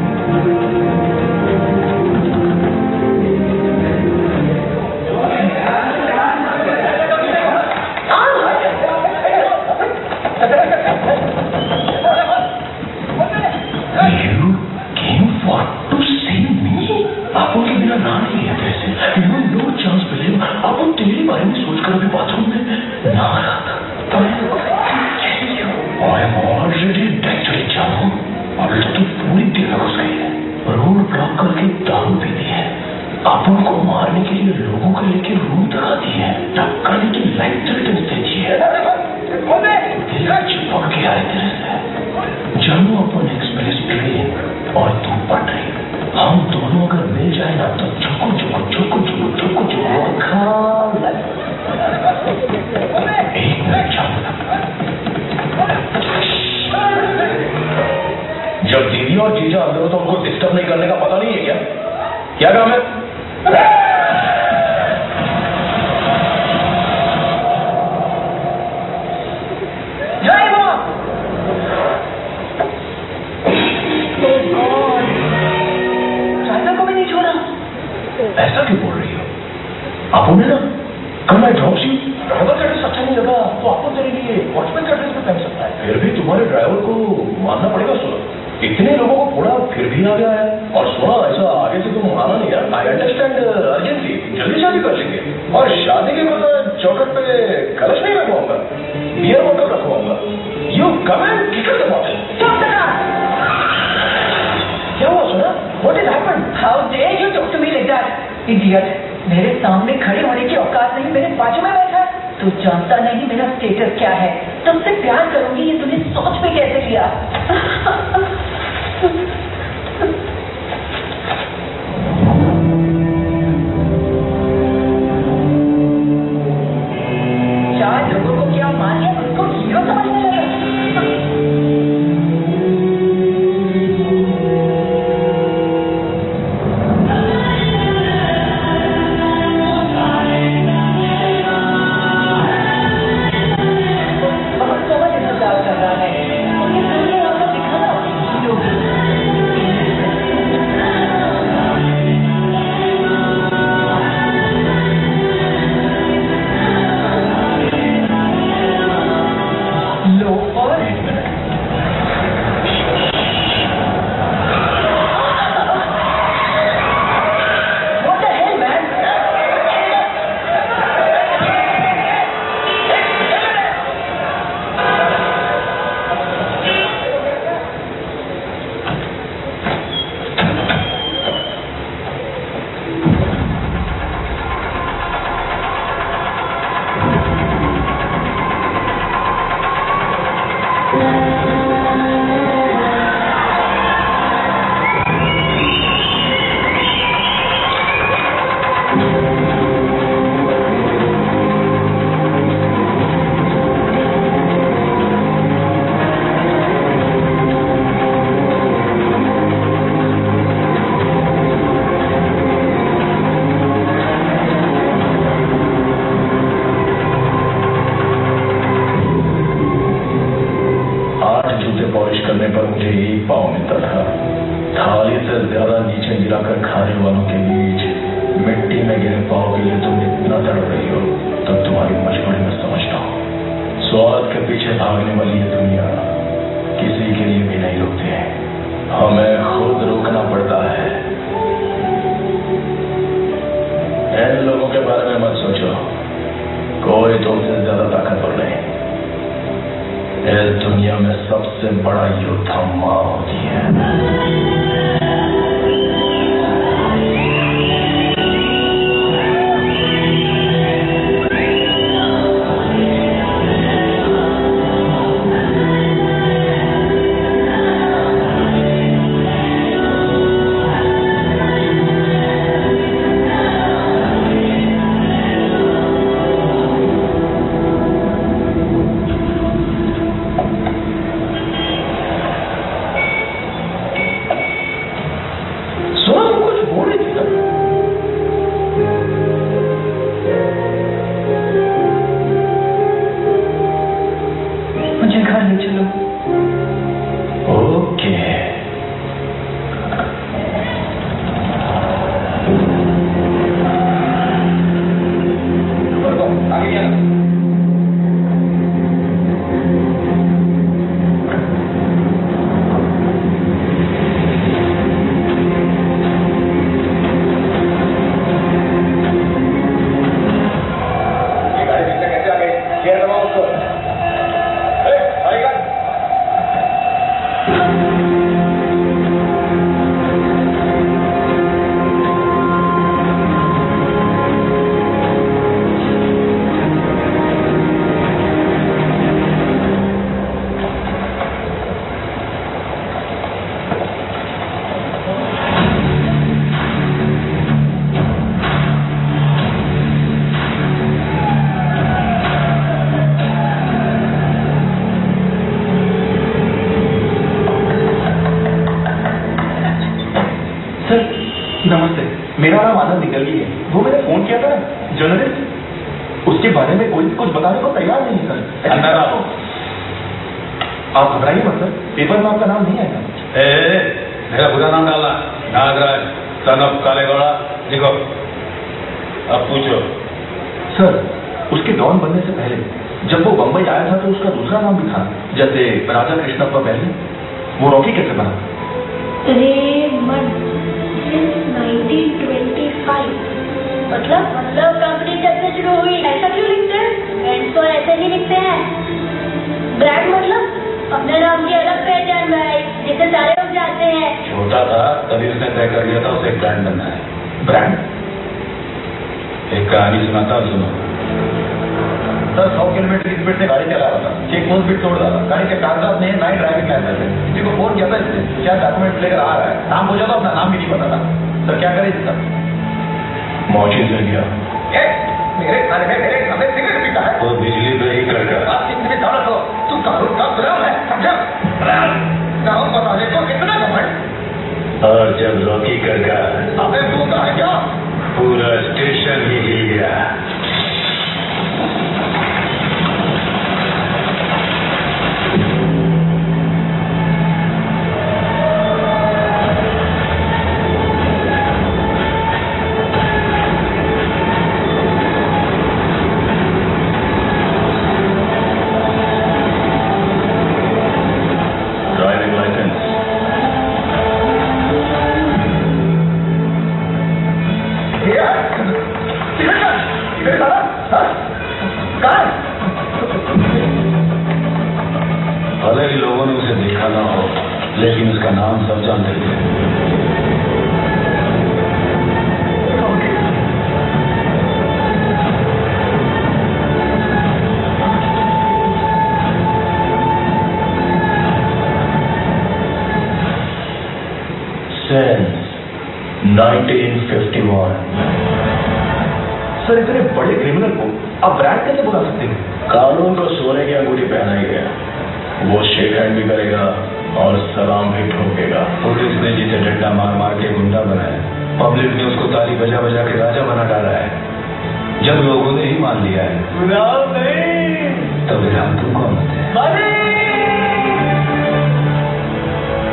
अपन को मारने के लिए लोगों को लेकर रूम दिखा दी है, टक्कर की लाइट सेंटेंस दे दी है। दिल चिपक गया है तेरे से। जानू अपन एक्सप्रेस ट्रेन और तू पटरी, हम दोनों अगर मिल जाए ना तो चुको चुको चुको चुको चुको चुको खा। एक मिनट जानू, जब दीदी और जीजा अंदर हो तो उनको डिस्टर्ब नहीं करने का पता नहीं है क्या? क्या काम है? ड्राइवर को भी नहीं छोड़ा। ऐसा क्यों बोल रही हो? आप उन्हें ना कल मैं ड्रॉप सी ड्राइवर का ड्रेस अच्छा नहीं लगा तो आपको तेरे लिए वॉचमैन का ड्रेस भी पहन सकता है। फिर भी तुम्हारे ड्राइवर को मानना पड़ेगा। सुनो, इतने लोगों को फोड़ा फिर भी आ गया है। और सुना ऐसा आगे से तुम माना नहीं यार। आई अंडरस्टैंड अर्जेंसी, जल्दी शादी कर लेंगे और शादी के बाद चौखट पे कलश नहीं रखवाऊंगा, बियर बॉटल रखवाऊंगा। You come and kick the bottle. क्या हुआ सुना? What is happened? How dare you talk to me like that? Idiot! मेरे सामने खड़े होने की औकात नहीं, मेरे बाजू में बैठा है। तू जानता नहीं मेरा स्टेटस क्या है। तुमसे प्यार करूंगी ये तूने सोच में कैसे लिया? चार लोगों को क्या मारिया, उसको हीरो समझने लगा। समझ इंतजार कर रहा है। उन्हें करके आपको दिखाना मुझे एक पाव मिलता था। थाली से ज्यादा नीचे गिराकर खाने वालों के बीच मिट्टी में गिरे पाव के लिए तुम इतना तड़प रही हो तो तुम्हारी मजबूरी में समझता हूँ। स्वाद के पीछे भागने वाली ये दुनिया किसी के लिए भी नहीं रुकती है, हमें खुद रोकना पड़ता है। इन लोगों के बारे में मत सोचो, कोई तुमसे ज्यादा ताकतवर नहीं। इस दुनिया में सबसे बड़ा योद्धा मां होती है। नमस्ते, मेरा नाम आनंद निकलगी है। वो मैंने फोन किया था जर्नलिस्ट, उसके बारे में कोई कुछ बताने को तैयार नहीं है सर। अंदर आओ। आप घबराइए मत सर, पेपर में आपका नाम नहीं आएगा। मेरा बुरा नाम डाला, नागराज सन ऑफ कालेगौड़ा। देखो अब पूछो। सर, उसके डॉन बनने से पहले जब वो बंबई आया था तो उसका दूसरा नाम भी था, जैसे राजा कृष्णप्पा पहले। वो रॉकी कैसे बना? रेमंड 1925। मतलब कंपनी जब से शुरू हुई। ऐसा क्यों लिखते हैं? फ्रेंड्स को ऐसे नहीं लिखते हैं। ब्रांड मतलब अपने नाम की अलग पहचान भाई, जिसे सारे लोग जानते हैं। छोटा था तभी उसने तय कर लिया था उसे ब्रांड बनना है। ब्रांड? एक कहानी सुनाता, सुनो। सर 100 किलोमीटर की स्पीड से गाड़ी चला रहा था, चेक पोस्ट भी तोड़ डाला। गाड़ी के कागजात नहीं है, ना ही ड्राइविंग लाइसेंस है। किसी को फोन किया था इसने, क्या डॉक्यूमेंट लेकर आ रहा है। नाम पूछा था, अपना नाम भी नहीं पता था। सर क्या करें इसका? मौजी से गया। मेरे खाने में मेरे सामने सिगरेट पीता है। तो बिजली पे ही कर गया। बातचीत में दौलत हो, तू कानून का गुलाम है, समझा? नाम बताने को कितना घमंड। और जब रॉकी कर गया, अबे तू कहा है क्या? पूरा स्टेशन ही हिल गया। भले ही लोगों ने उसे देखा ना हो, लेकिन उसका नाम सब जानते थे। Since 1951। सर इतने बड़े क्रिमिनल को आप ब्रांड कैसे बुला सकते हैं? कानून को सोने की अंगूठी पहनाई गया। वो शेक हैंड भी करेगा और सलाम भी ठोकेगा। पुलिस ने जिसे डंडा मार मार के गुंडा बनाया, पब्लिक ने उसको ताली बजा बजा के राजा बना डाला है। जब लोगों ने ही मान लिया है, तो विराम तुम कौन होते हैं?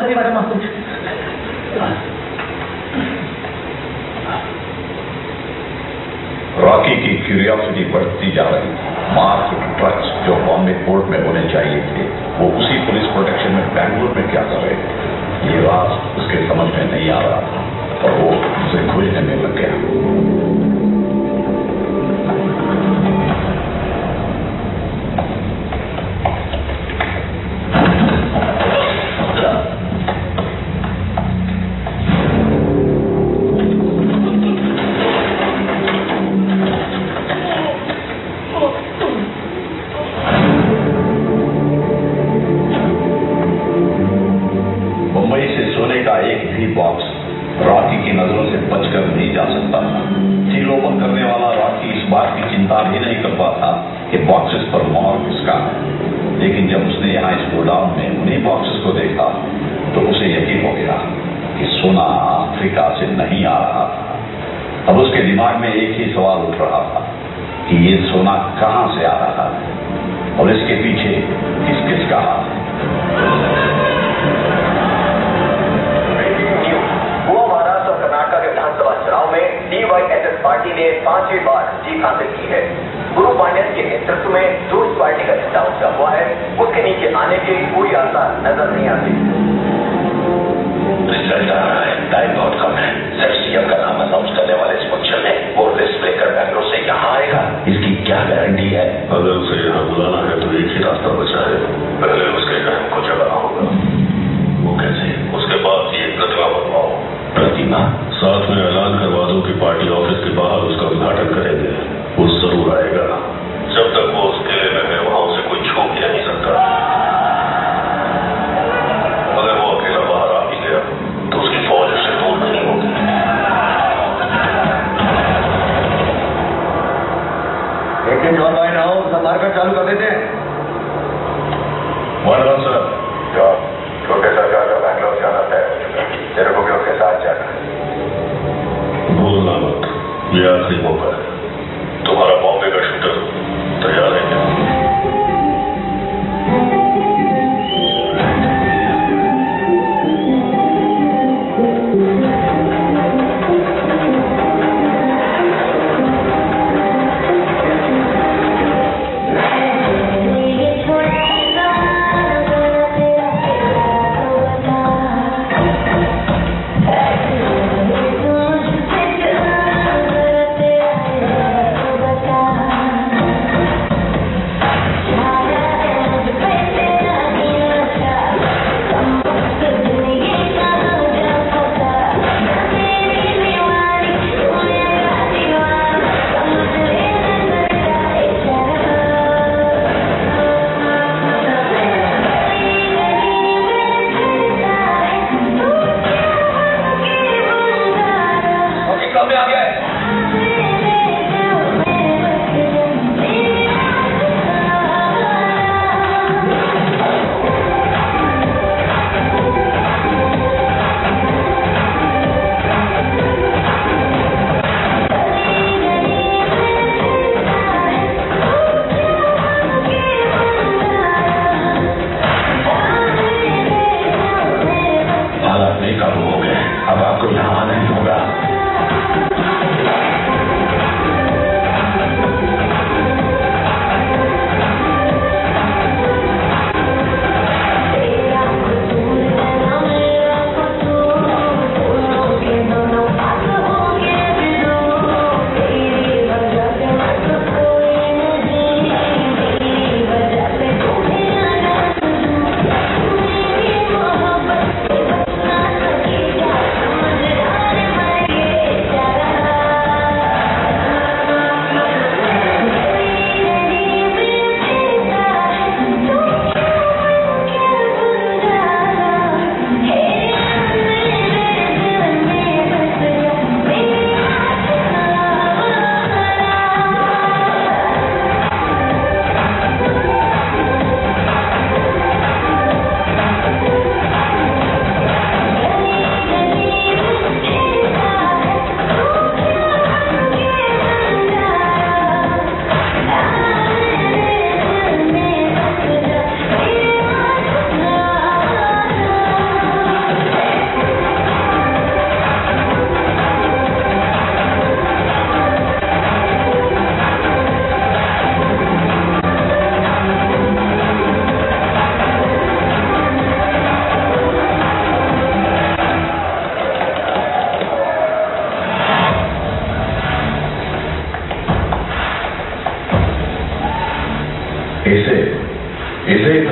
फरी वाला मासूम। रॉकी की क्यूरियोसिटी बढ़ती जा रही थी। मार्क ट्रक्स जो बॉम्बे पोर्ट में होने चाहिए थे, वो उसी पुलिस प्रोटेक्शन में बैंगलोर में क्या कर रहे थे, ये राज उसके समझ में नहीं आ रहा था और वो उसे खोजने में लग गया।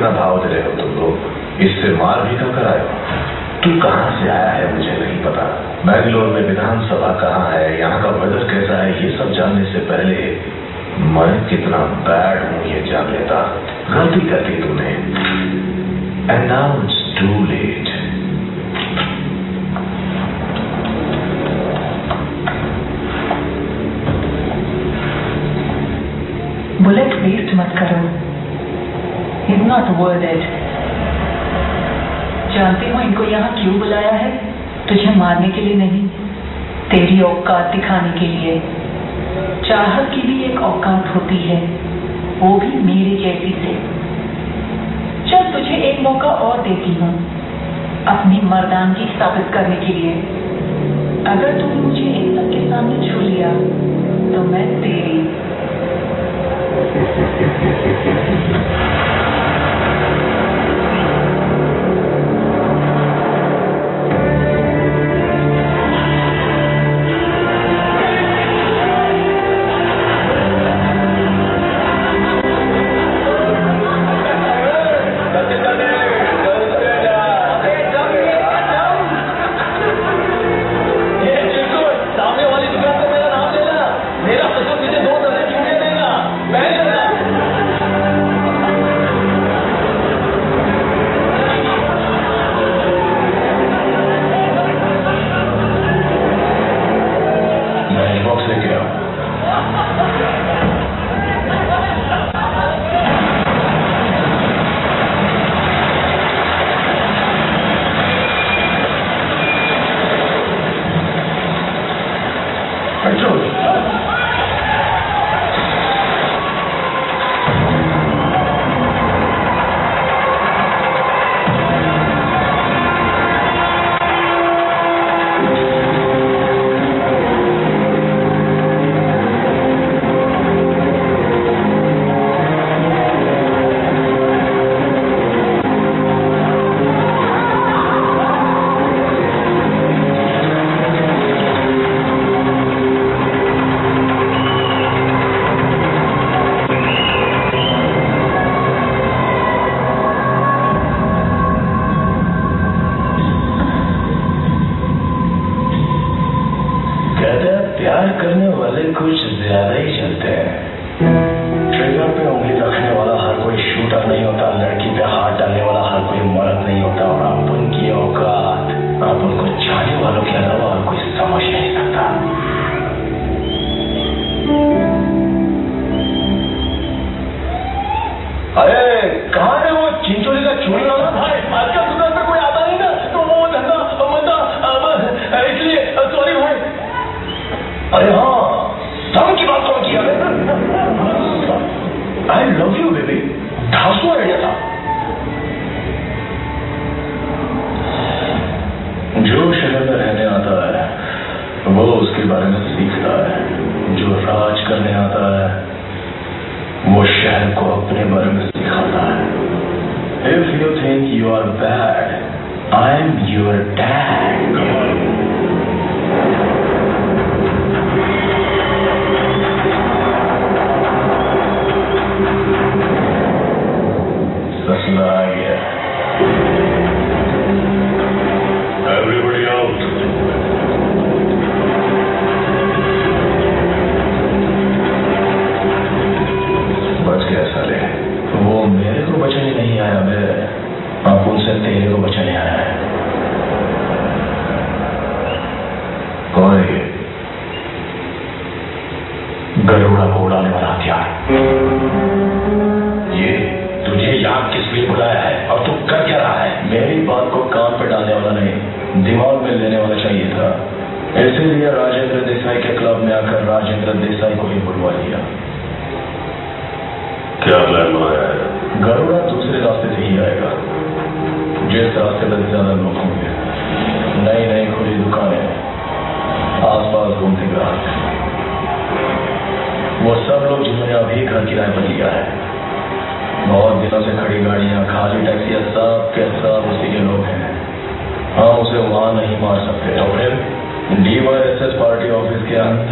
इतना भाव दे रहे हो तुम लोग? इससे मार भी कर आए हो? तू कहाँ से आया है मुझे नहीं पता। बैंगलोर में विधानसभा कहाँ है, यहाँ का वेदर कैसा है, ये सब जानने से पहले मैं कितना बैड हूँ ये जान लेता। गलती कर दी तूने, and now it's too late. Bullet waste मत करो, इज नॉट वर्थ इट। जानती हो इनको यहाँ क्यों बुलाया है? तुझे मारने के लिए नहीं, तेरी औकात दिखाने के लिए। चाहत की भी एक औकात होती है, वो भी मेरी जैसी से। चल तुझे एक मौका और देती हूँ अपनी मर्दानगी साबित करने के लिए। अगर तूने मुझे इन सब के सामने छू लिया तो मैं तेरी।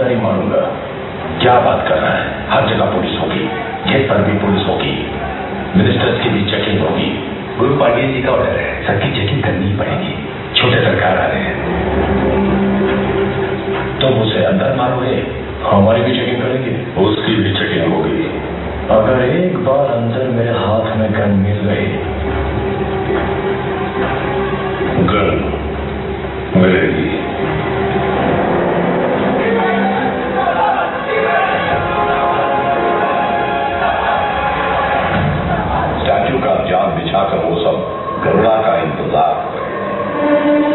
क्या बात कर रहा है? हर जगह पुलिस होगी, गेट पर भी पुलिस होगी। मिनिस्टर्स की भी चेकिंग होगी। गुरु पांडे जी का ऑर्डर है, सबकी चेकिंग करनी ही पड़ेगी। छोटे सरकार आ रहे हैं। तुम उसे अंदर मारोगे, हमारी भी चेकिंग करेंगे, उसकी भी चेकिंग होगी। अगर एक बार अंदर मेरे हाथ में गन मिल गई, गन मिलेगी। स्टैच्यू का जाल बिछाकर वो सब गरुड़ा का इंतजार करें।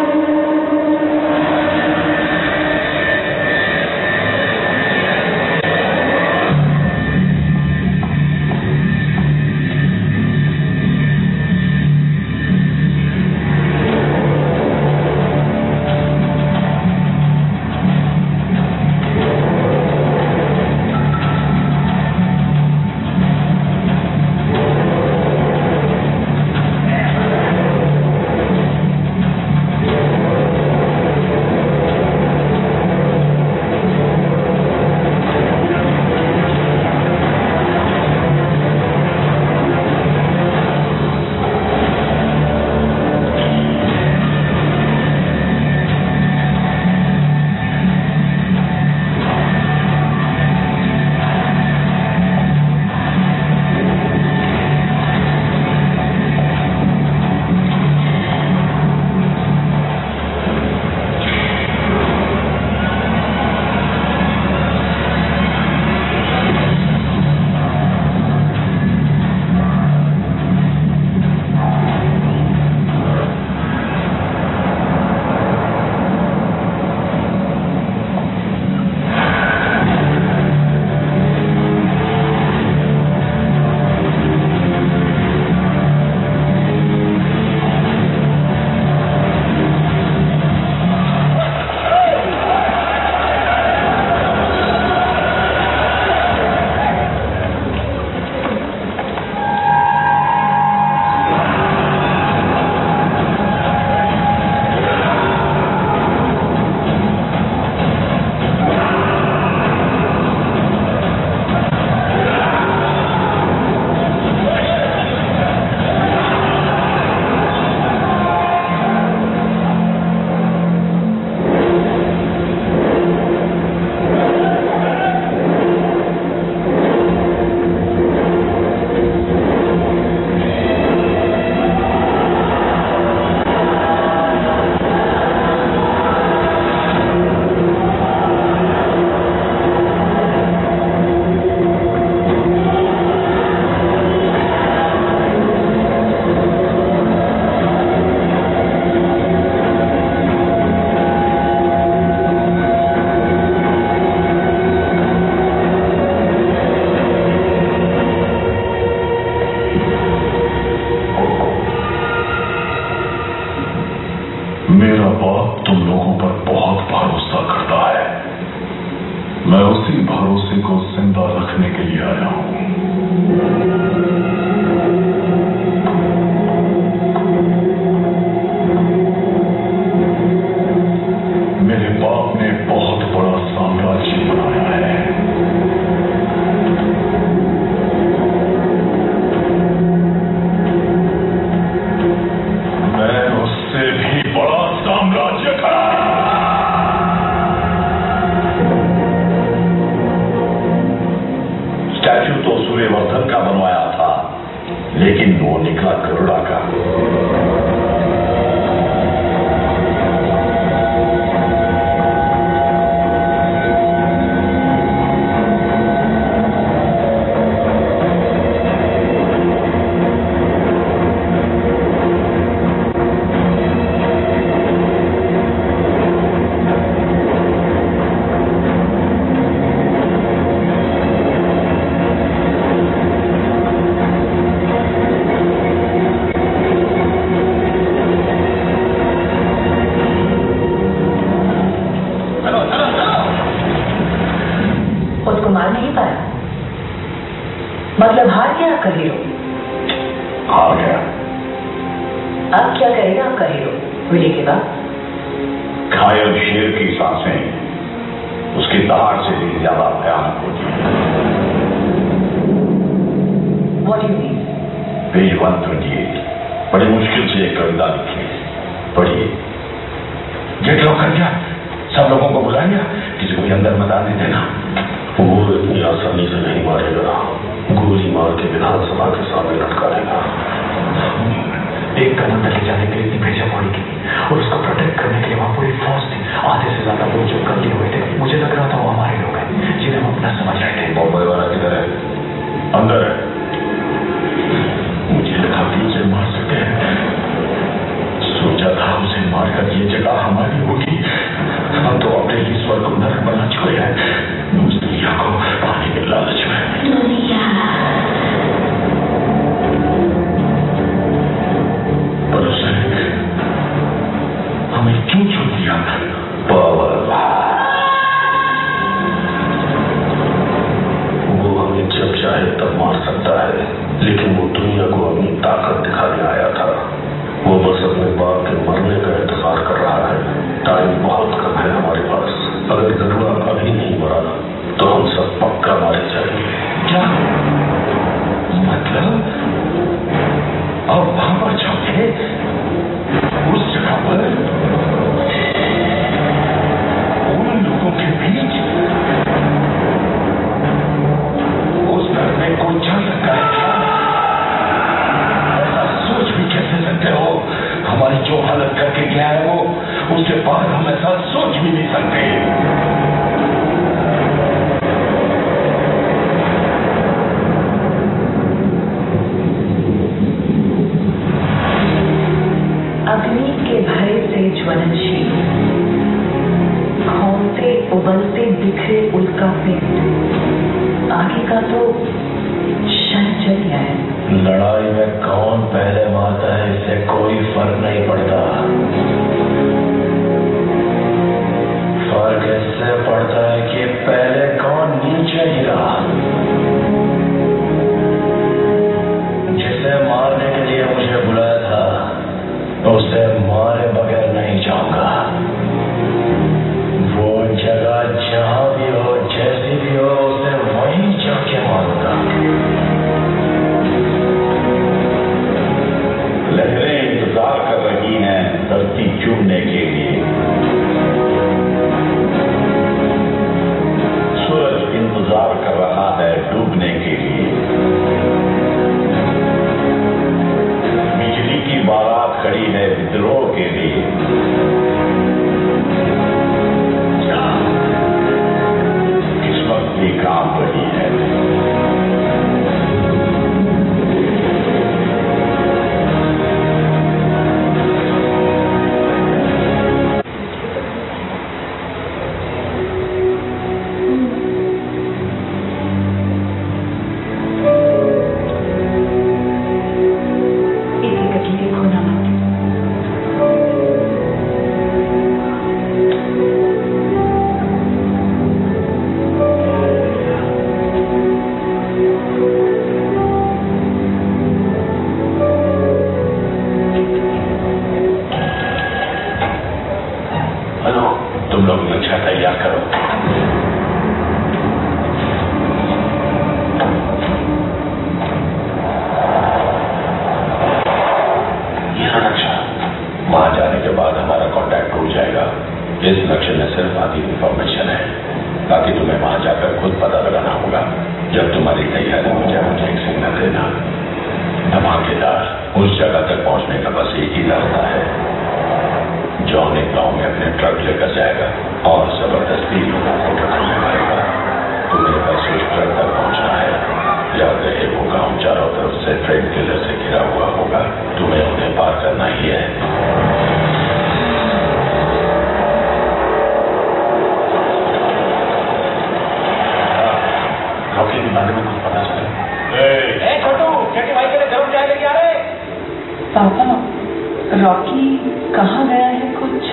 मेरा बाप तुम लोगों पर बहुत भरोसा करता है। मैं उसी भरोसे को जिंदा रखने के लिए आया हूं। मेरे बाप ने बहुत बड़ा साम्राज्य बनाया है। मैं उससे भी बड़ा साम्राज्य खड़ा। स्टैच्यू तो सूर्यवर्धन का बनवाया था, लेकिन वो निकला गरुड़ा का। उसको मार नहीं पाया, मतलब हार गया आपका हीरो। हार गया। अब क्या करेगा आपका हीरो विले के बाद? घायल शेर की सांसें उसकी दहाड़ से भी ज्यादा भयानक होती है। What do you mean? Page 128 बड़ी मुश्किल से एक कविता लिखी है, पढ़िए। गेट लॉक कर दिया, सब लोगों को बुला लिया, किसी को भी अंदर मत आने देना। वो इतनी आसानी से नहीं मारेगा, गोली मार के विधानसभा के सामने लटका देगा। एक कदम तक ले जाने के लिए इतनी भेजा पड़ेगी और उसको प्रोटेक्ट करने के लिए वहां पूरी फौज थी। आधे से ज्यादा लोग जो कर लिए हुए थे, मुझे लग रहा था वो हमारे लोग हैं जिन्हें हम अपना समझ रहे थे। बॉम्बे वाला किधर है? अंदर है। मुझे लगा कि उसे मार सकते हैं, सोचा था उसे मारकर ये जगह हमारी होगी। हम तो अपने ही स्वर्ग को नरक बना चुके हैं उस दुनिया को पाने के लालच में। पर उसने हमें क्यों चुन लिया? पावर। वो हमें जब चाहे तब मार सकता है, लेकिन वो दुनिया को अपनी ताकत दिखाने आया था। वो बस अपने बाप के मरने का इंतजार कर रहा है। टाइम बहुत कम है हमारे पास। अगर गरुड़ा अभी नहीं मरा तो हम सब पक्का मारे जाएंगे। क्या मतलब? अब वहां पर जाओगे, उस जगह पर उन लोगों के बीच, उस घर में कोई जा सकता है क्या? ऐसा सोच भी कैसे सकते हो? हमारी जो हालत करके गया है वो, उसके बाद हम ऐसा सोच भी नहीं सकते। अग्नि के भय से ज्वलनशील, खौलते उबलते बिखरे उल्का पिंड, आगे का तो क्षण चल गया है। लड़ाई में कौन पहले मारता है इससे कोई फर्क नहीं पड़ता। फर्क इससे पड़ता है कि पहले कौन नीचे गिरा। जिसे मारने के लिए मुझे बुलाया था उसे मारे बगैर नहीं जाऊंगा। वो जगह जहां भी हो, जैसी भी हो, उसे वहीं जाके मारूंगा। लहरें इंतजार कर रही हैं धरती चूमने के लिए। सूरज इंतजार कर रहा है डूबने के लिए। बिजली की बारात खड़ी है विद्रोह के लिए। किस्मत भी काम बड़ी है। इस नक्शे में सिर्फ आधी इंफॉर्मेशन है, बाकी तुम्हें वहां जाकर खुद पता लगाना होगा। जब तुम्हारी तैयारी हो जाए मुझे एक सिग्नल देना। धमाकेदार। उस जगह तक पहुंचने का बस एक ही रास्ता है। जॉन एक गांव में अपने ट्रक लेकर जाएगा और जबरदस्ती लोगों को ट्रक में मारेगा। तुम्हें बस उस ट्रक तक पहुंचना है। याद रहे वो गांव चारों तरफ से ट्रेन किलर से घिरा हुआ होगा। तुम्हें उन्हें पार करना ही है। रॉकी के बारे में कुछ पता चला? छोटू, चेटी भाई के लिए गर्म चाय लेके आ रहे। पापा, रॉकी कहाँ गया है? कुछ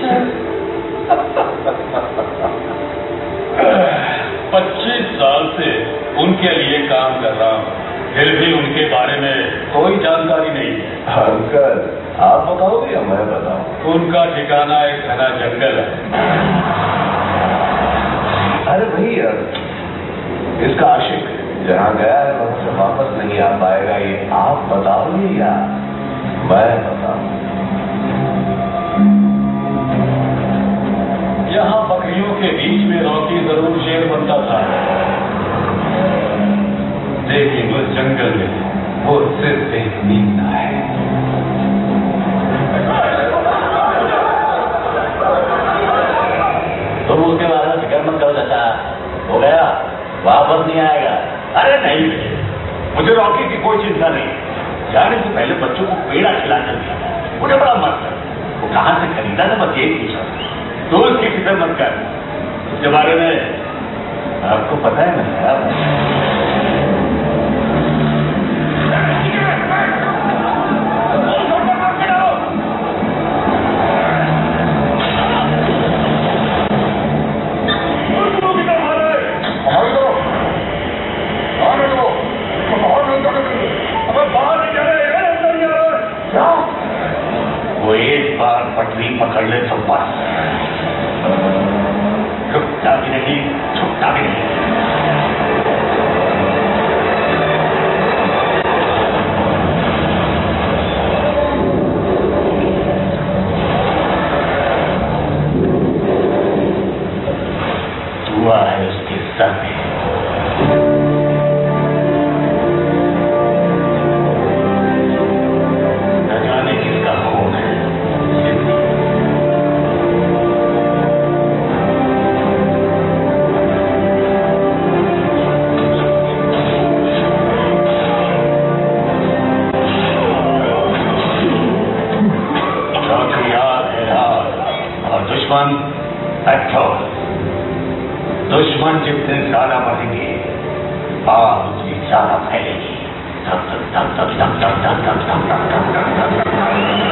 25 साल से उनके लिए काम कर रहा हूँ, फिर भी उनके बारे में कोई जानकारी नहीं है। अंकल, आप बताओगे या मैं बताऊं? उनका ठिकाना एक घना जंगल है। अरे भैया, इसका आशिक जहाँ गया है वहां से वापस नहीं आ पाएगा, ये आप बताओगे या मैं बताऊं? यहाँ बकरियों के बीच में रॉकी जरूर शेर बनता था, लेकिन उस जंगल में वो सिर्फ एक नींदा है। तुम उसके बारे में फिक्र मत करो चाचा, हो गया, वापस नहीं आएगा। अरे नहीं, मुझे रॉकी की कोई चिंता नहीं। जाने से पहले बच्चों को पेड़ा खिलाकर दिया, मुझे बड़ा मत कर। वो कहां से खरीदा था, बस यही पूछा। तो उसकी फिक्र मत कर, उसके बारे में आपको पता है ना यार। वो एक बार पटरी पकड़ ले तो बस रुकता भी नहीं, छुपता भी नहीं। दुआ है उसके सर में। न जाने किसका खून है। दुश्मन जितने ज्यादा बढ़ेंगे, आग उतनी ज्यादा फैलेगी। धक धक धक धक धक धक धक धक धक धक धक धक धक।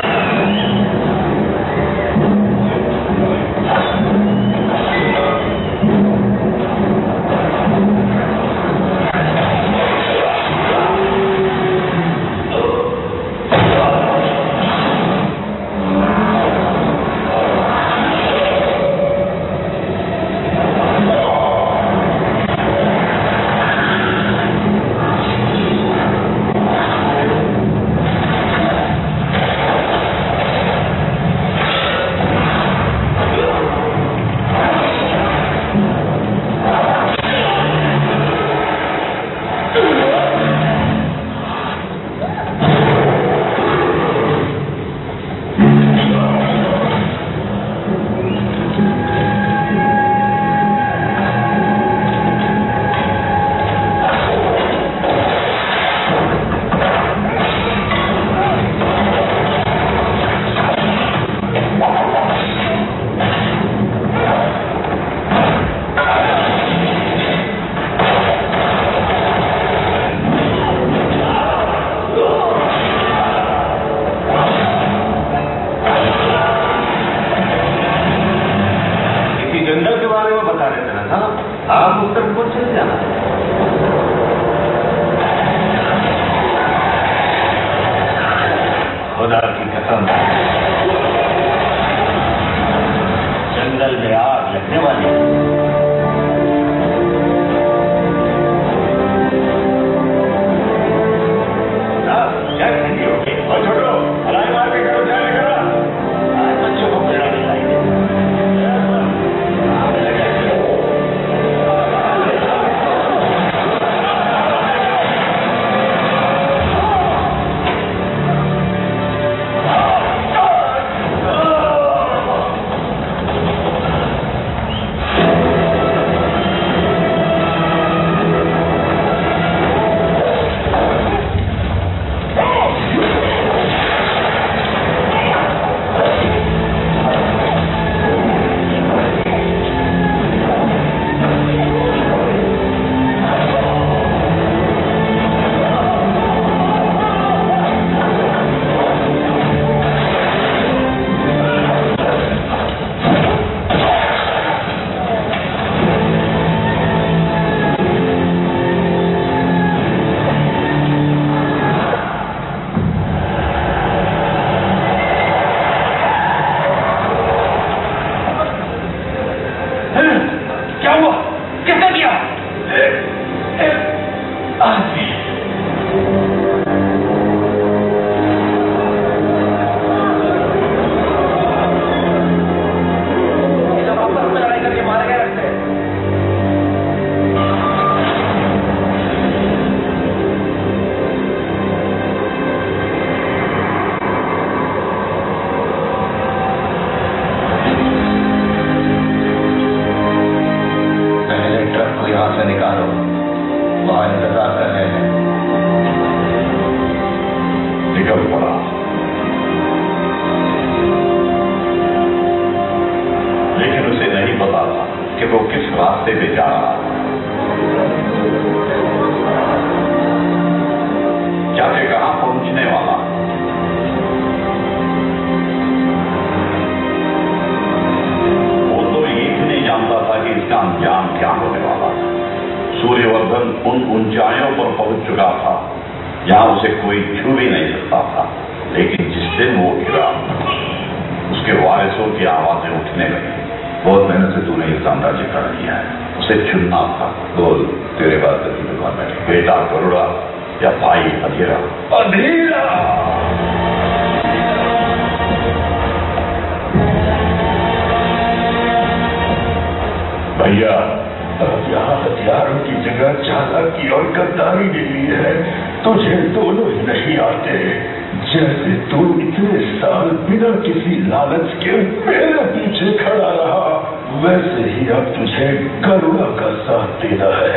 जंगल के बारे में बता रहे थे ना साहब, आप उस तक पहुंच चले जाना। खुदा की कसम, जंगल में आग लगने वाली है। क्या ठंडी होगी और छोटो हलाई मार के करो, क्या करा आज बच्चों को पेड़ा खिलाई दे। कि वो किस रास्ते पे जा रहा था। जाके कहां पहुंचने वाला। वो तो ये भी नहीं जानता था कि इसका अंजाम क्या होने वाला। सूर्यवर्धन उन ऊंचाइयों पर पहुंच चुका था जहां उसे कोई छू भी नहीं सकता था। लेकिन जिस दिन वो गिरा, उसके वारिसों की आवाजें उठने लगी। बहुत मेहनत से तूने इस साम्राज्य खड़ा किया है, उसे चुनना था। बोल, तेरे बाद दुकान में बेटा गरुड़ा या भाई अधीरा। अधीरा! भैया, अब यहाँ हथियारों की जगह चालाकी और गद्दारी निकली है। तुझे दोनों ही नहीं आते। जैसे तू इतने साल बिना किसी लालच के मेरे पीछे खड़ा रहा, वैसे ही अब तुझे गरुड़ा का साथ देना है।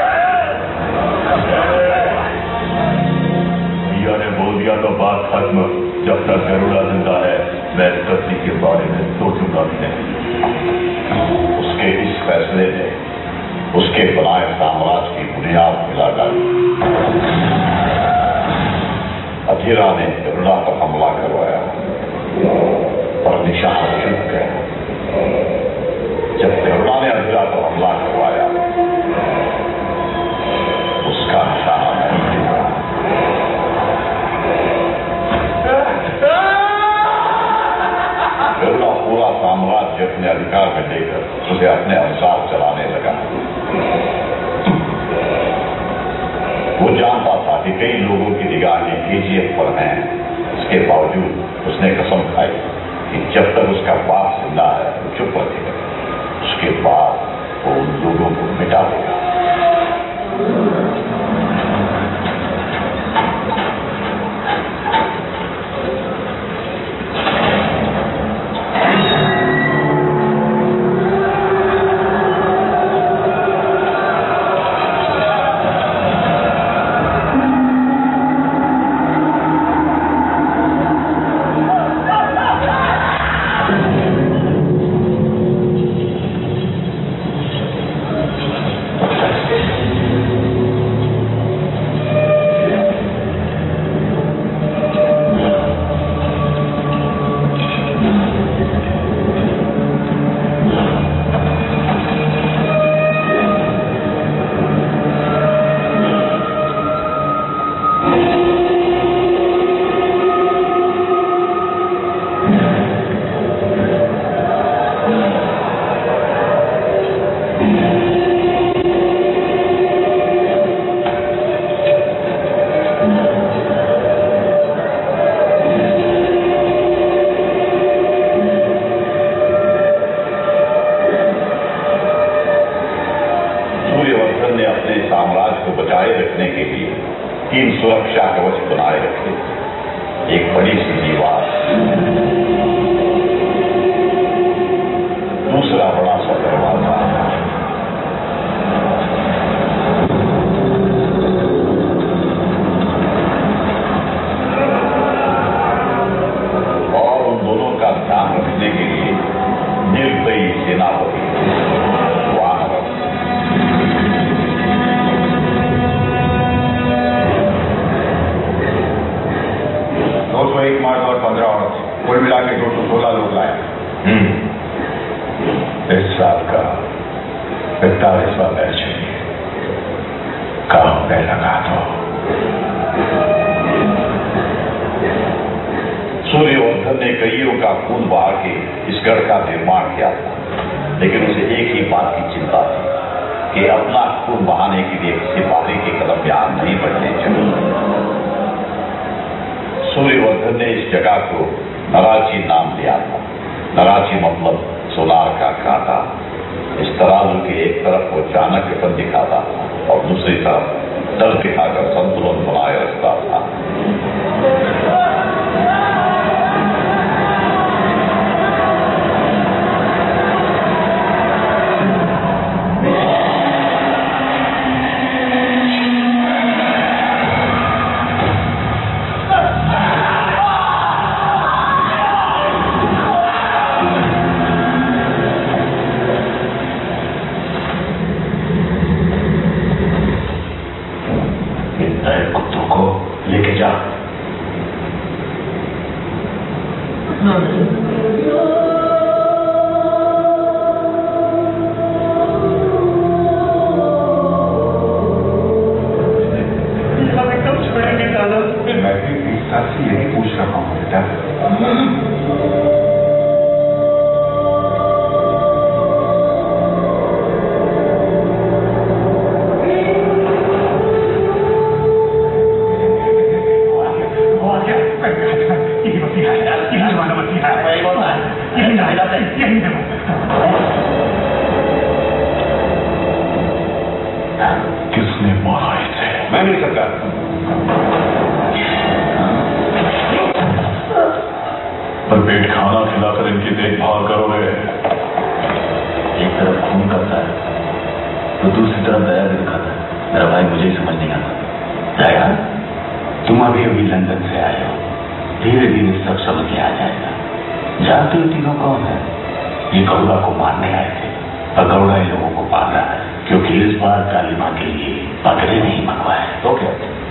भैया ने बोल दिया तो बात खत्म। जब तक गरुड़ा जिंदा है, मैं कत्ती के बारे में सोचूंगा भी नहीं। उसके इस फैसले ने उसके बनाए साम्राज्य की बुनियाद मिला डाली। अधीरा ने गरुड़ा पर हमला करवाया, पर निशाना चूक गया। जब गरुड़ा ने अधीरा पर हमला करवाया, उसका निशाना नहीं चूका। गरुड़ा पूरा साम्राज्य अपने अधिकार में लेकर उसे अपने अनुसार चलाने लगा। वो जानता था कि कई लोगों की निगाहें केजीएफ पर हैं। इसके बावजूद उसने कसम खाई कि जब तक उसका बाप जिंदा है वो चुप रखेगा। उसके बाद वो उन लोगों को मिटा देगा। सुरक्षा कवच बनाए रखे। एक बड़ी सी दीवार, दूसरा बड़ा सा दरवाजा, और उन दोनों का ध्यान रखने के लिए निर्दयी सेनापति वानर। एक मर्द और 15 औरत, कुल मिला के 216 लोग लाए। इस साल का 45वां मैच है। काम पे लगा दो। सूर्यवर्धन ने कईयों का खून बहा के इस गढ़ का निर्माण किया था, लेकिन उसे एक ही बात की चिंता थी कि अपना खून बहाने के लिए किसी बाहरी के कदम यहां नहीं बढ़ने चाहिए। सूर्यवर्धन ने इस जगह को नराची नाम दिया था। नराची मतलब सोनार का कांटा। इस तराजू के एक तरफ वो चाणक्यपन दिखाता था और दूसरी तरफ डर दिखाकर संतुलन बनाए रखता था। तो दूसरी तरफ दया भी दिखाता है। मेरा भाई मुझे ही समझ नहीं आता। दया, तुम अभी लंदन से आए हो, धीरे धीरे सब समझ में आ जाएगा। जानते हो तीनों कौन है? ये गौड़ा को मारने आए थे और गौड़ा इन लोगों को मार रहा है, क्योंकि इस बार काली मां के लिए पगड़े नहीं मंगवाए। तो क्या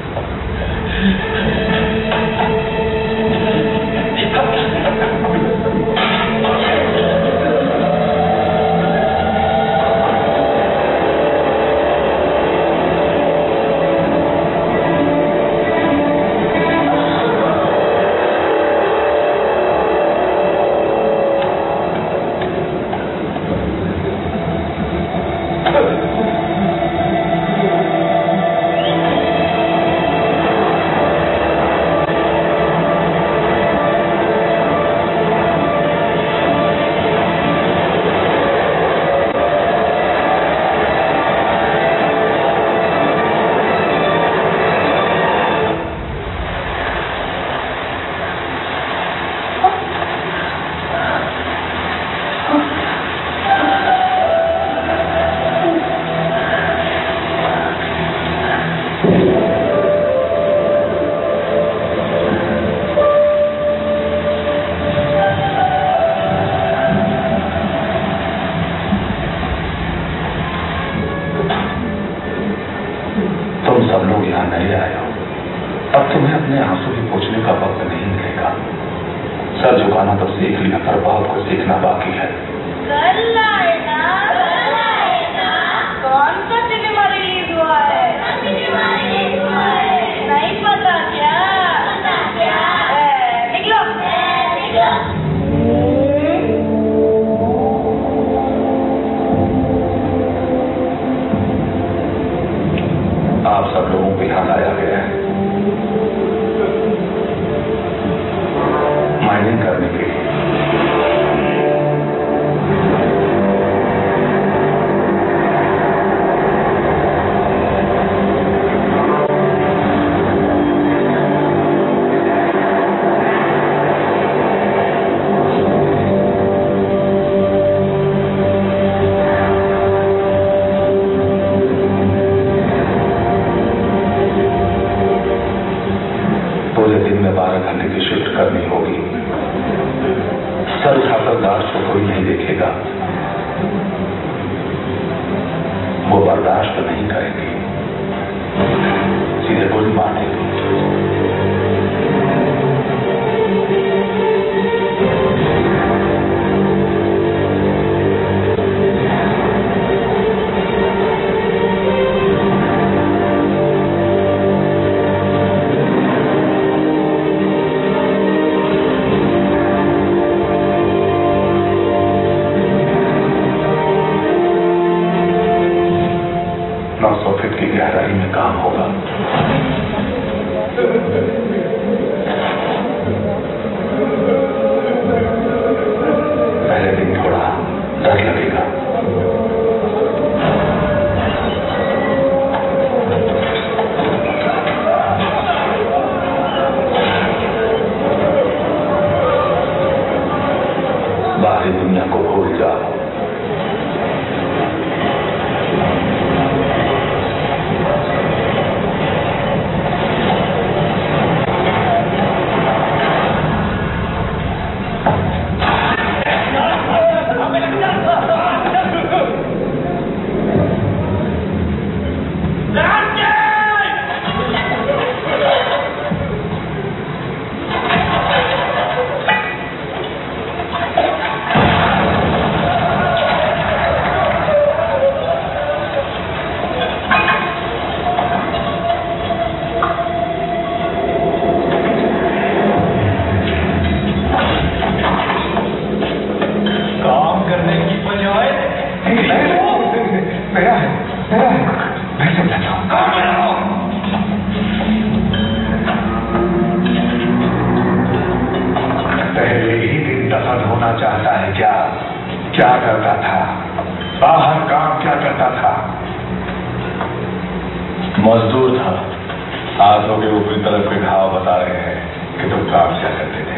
मजदूर था। हाथों के ऊपरी तरफ के घाव बता रहे हैं कि तुम काम क्या करते थे।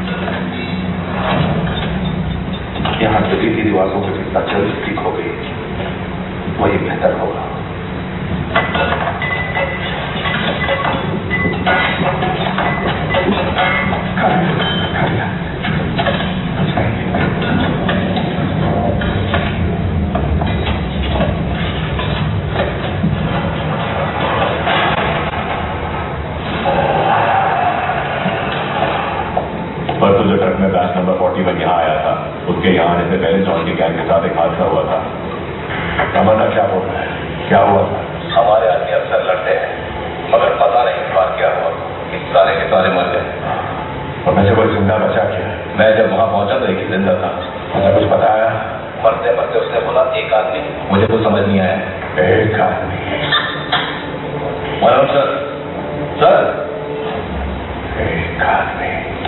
यहाँ जली की दीवारों पर कितना जल्द ठीक हो गई। वही बेहतर होगा। परसों जो ट्रक में बैच नंबर 41 यहाँ आया था, उसके यहाँ आने से पहले जॉन की गैंग के साथ एक हादसा हुआ था। कमांडर क्या बोल रहा है? क्या हुआ था? हमारे आदमी अक्सर लड़ते हैं, मगर पता नहीं इस बार क्या हुआ। इस सारे के सारे मर गए और मैं से कोई जिंदा बचा क्या? मैं जब वहां पहुंचा तो एक ही जिंदा था। मुझे कुछ बताया? मरते मरते उसने बोला एक आदमी। मुझे कुछ समझ नहीं आया। एक आदमी? मनोज सर, सर एक आदमी?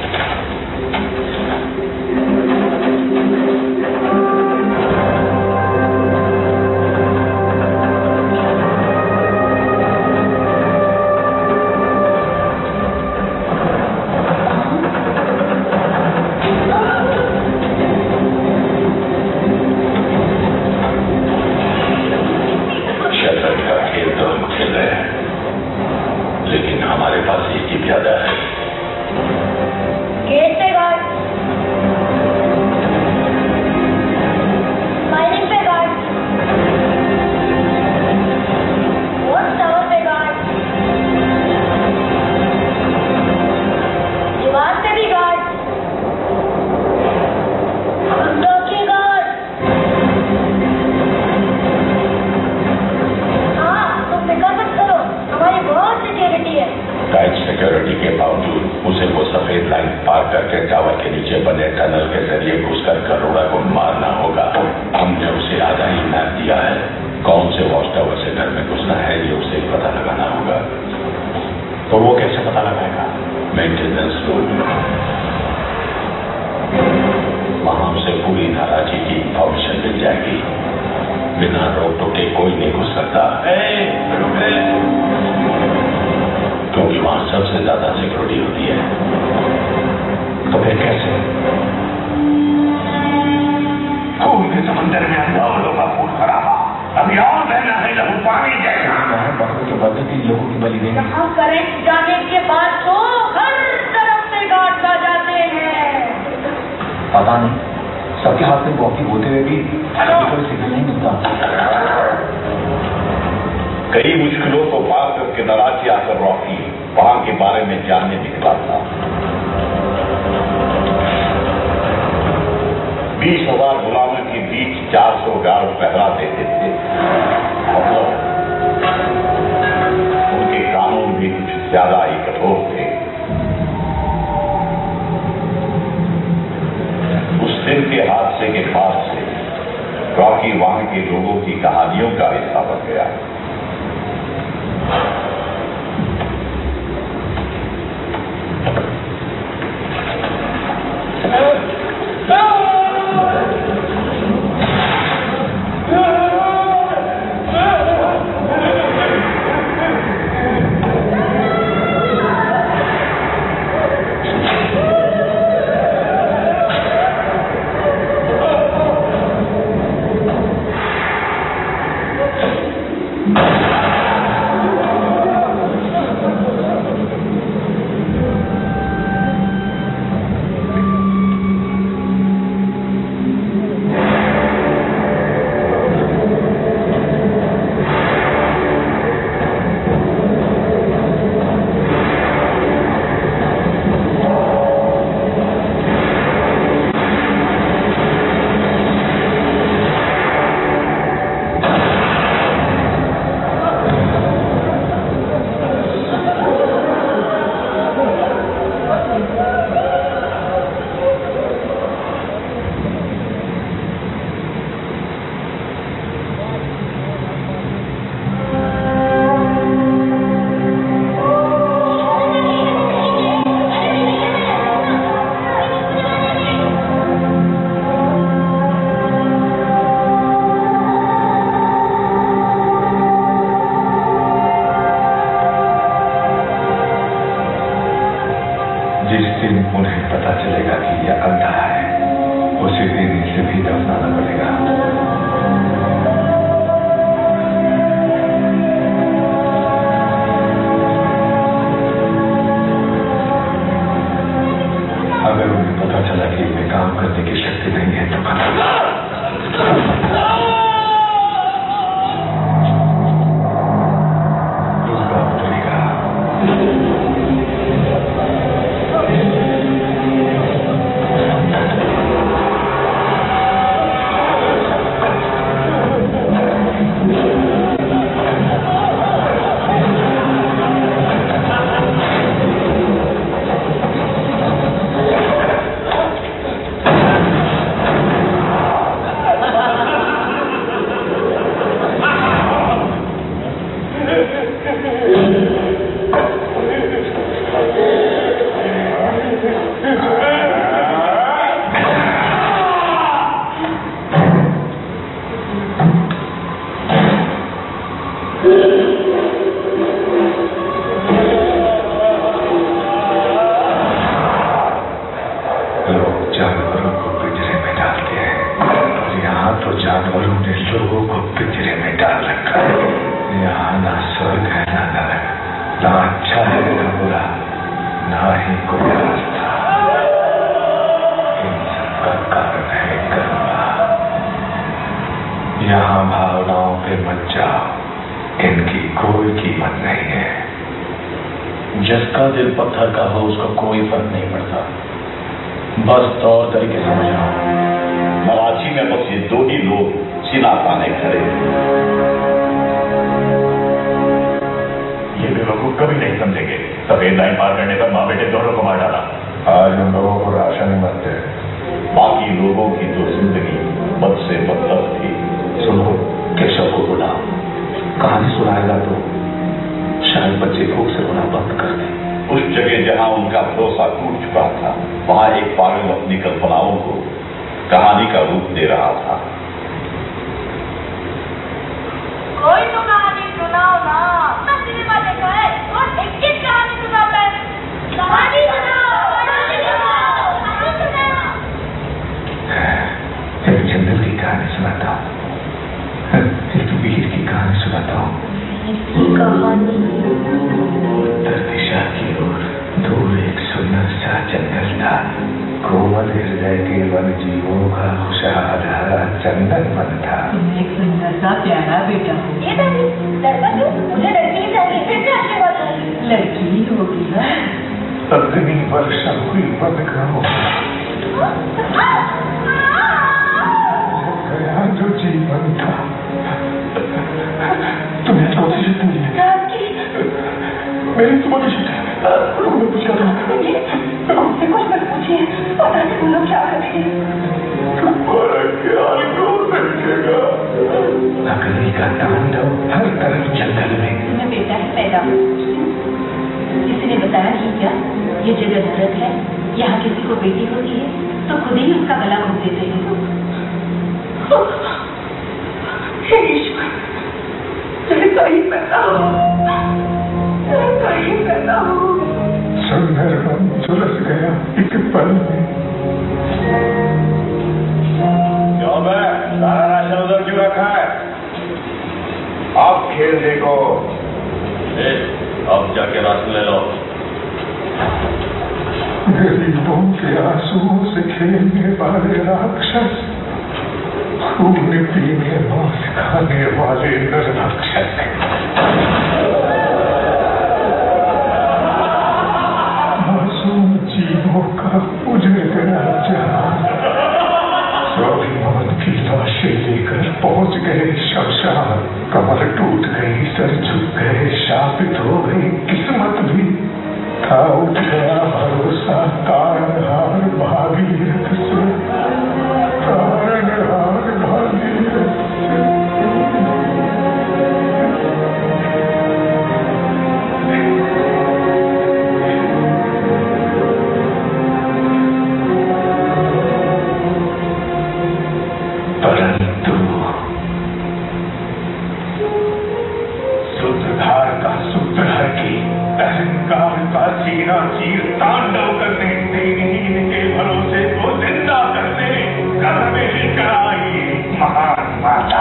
पता नहीं, सबके हाथ में वॉकी होते हुए भी कोई सिग्नल नहीं मिलता। कई मुश्किलों को पार करके नाराजी आकर रॉकी वहां के बारे में जानने निकला था। 20,000 गुलामों के बीच 400 गार्ड पहरा देते थे। मतलब उनके कानून भी कुछ ज्यादा ही कठोर थे। उस दिन के हादसे के बाद से रॉकी वहां के लोगों की कहानियों का हिस्सा बन गया। तो जानवरों ने लोगों को पिंजरे में डाल रखा है। यहाँ ना स्वर्ग है ना नरक, ना अच्छा है ना बुरा, ना ही कोई रास्ता। इन सबका कारण है कर्म। यहाँ भावनाओं पे मत जाओ, इनकी कोई कीमत नहीं है। जिसका दिल पत्थर का हो उसको कोई फर्क नहीं पड़ता, बस तौर तरीके समझ आओ। मराठी में बस ये दो ही लोग सीना ताने खड़े। ये बेवकूफ कभी नहीं समझेंगे। सफेद लाइन पार करने पर माँ बेटे दोनों को मार डाला। आज उन लोगों को राशन नहीं मिलते। बाकी लोगों की तो जिंदगी बद से बदतर थी। सुनो, केशव को बुलाओ, कहानी सुनाएगा तो शायद बच्चे भूख से रोना बंद कर दे। उस जगह जहां उनका भरोसा टूट चुका था, वहां एक पागल अपनी कल्पनाओं को कहानी का रूप दे रहा था। कोई तो कहानी सुनाओ ना। मैं सिनेमा देखा है और 21 कहानी सुनाता है। कहानी सुनाओ, कहानी सुनाओ, कहानी सुनाओ। एक जंगल की कहानी सुनाता हूँ, एक वीर की कहानी सुनाता हूँ। कहानी उत्तर दिशा की ओर दूर एक सुंदर सा जंगल था। कोमल हृदय के वन जीवों का खुशहाल हरा चंदन वन था। तुम एक सुंदर सा प्यारा बेटा हो। ये दादी, लड़का क्यों? मुझे लड़की चाहिए, फिर से आशीर्वाद दूंगी। लड़की ही होगी ना। अग्नि वर्षा हुई वन ग्रामों गया जो जीवन था। तुम्हें चौथी शक्ति मिली है। मेरी सुबह की शक्ति मैं पूछा था। मुझसे कुछ मत पूछिए, पता नहीं तुम लोग क्या करेंगे। तुम्हारा ख्याल कौन रखेगा? अग्नि का तांडव हर तरफ जंगल में। तुम्हें बेटा ही पैदा हो, किसी ने बताया नहीं क्या? ये जगह नरक है, यहाँ किसी को बेटी होती है तो खुद ही उसका गला घोट देते हैं। हे ईश्वर, लड़का ही पैदा हो, लड़का ही पैदा हो। सुंदर मन झुलस गया एक पल में। क्यों बे, सारा राशन उधर क्यों रखा है? आप खेल देखो। अब जाके राशन ले लो। गरीबों के आंसुओं से खेलने वाले राक्षस, खून पीने मांस खाने वाले नरभक्षक। मासूम जीवों का उजड़ गया जहां। स्वाभिमान की लाशें लेकर पहुंच गए शमशान। कमर टूट गई, सर झुक गए, शापित हो गई किस्मत भी। था उठ गया भरोसा तारणहार भागीरथ से, तारणहार भागीरथ से। परंतु सूत्रधार का सूत्र हर की अहंकार का सीना चीर तांडव करने, देवहीन के भरोसे को जिंदा करने कदमें लेकर आई महान माता।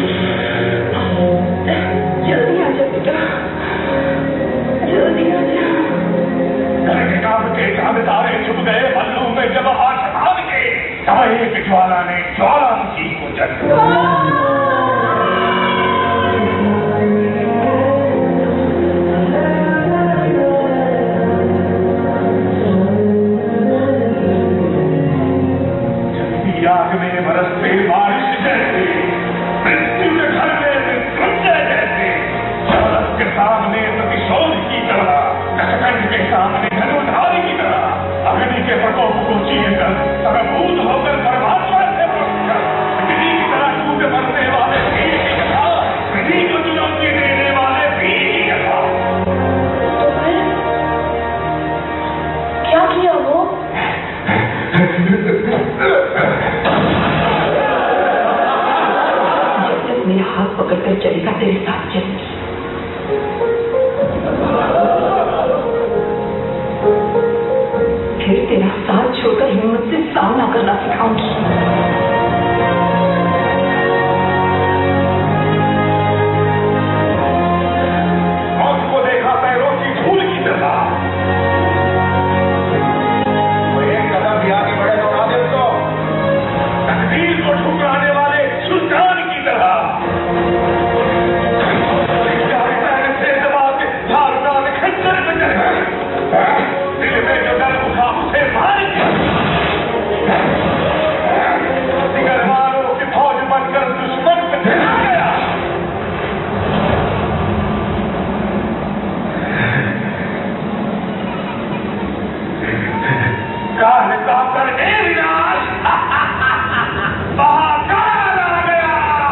जल्दी आ जा बेटा, जल्दी आ जा। चलेगा तेरे साथ चलेगी। फिर तेरा साथ छोड़कर हिम्मत से सामना करना सिखाऊंगी। मौत को देखा पैरों की धूल की तरह। वो एक कदम भी आगे बढ़े तो ना दे उसको, तकदीर को ठुकराने वाले सुल्तान की तरह। दिल में जो दर्द उठा उसे मार दिगर मारो की फौज बनकर दुश्मन पे चला गया। काल कर विनाश महाकाल आ गया।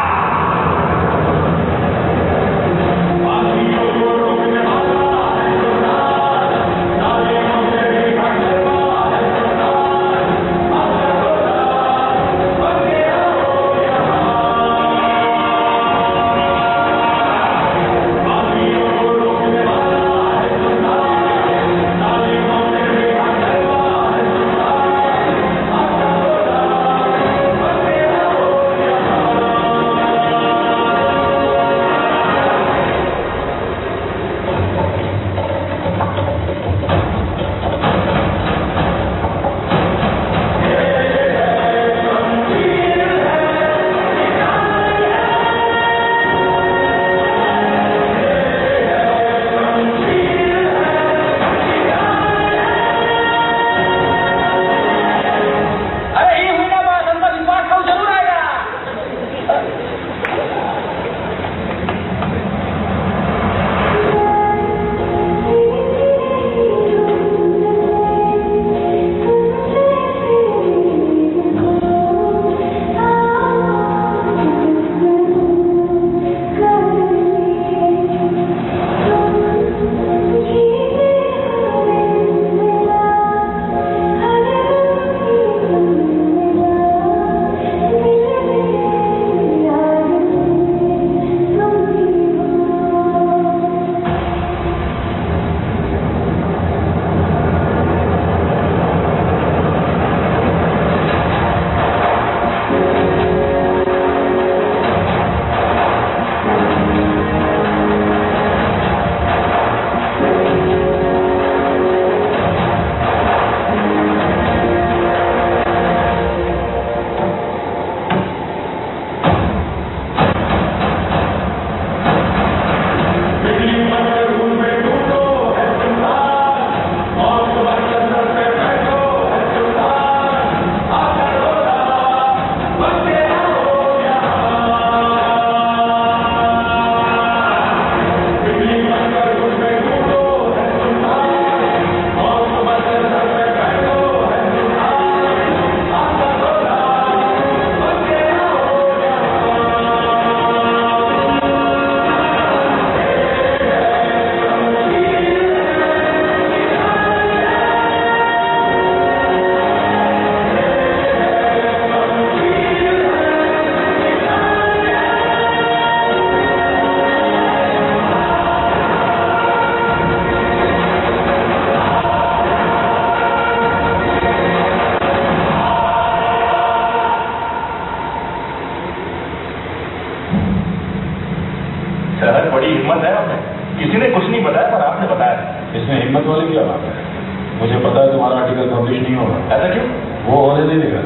इसमें हिम्मत वाली क्या बात है? मुझे पता है तुम्हारा आर्टिकल पब्लिश नहीं होगा। ऐसा क्यों? वो होने नहीं देगा।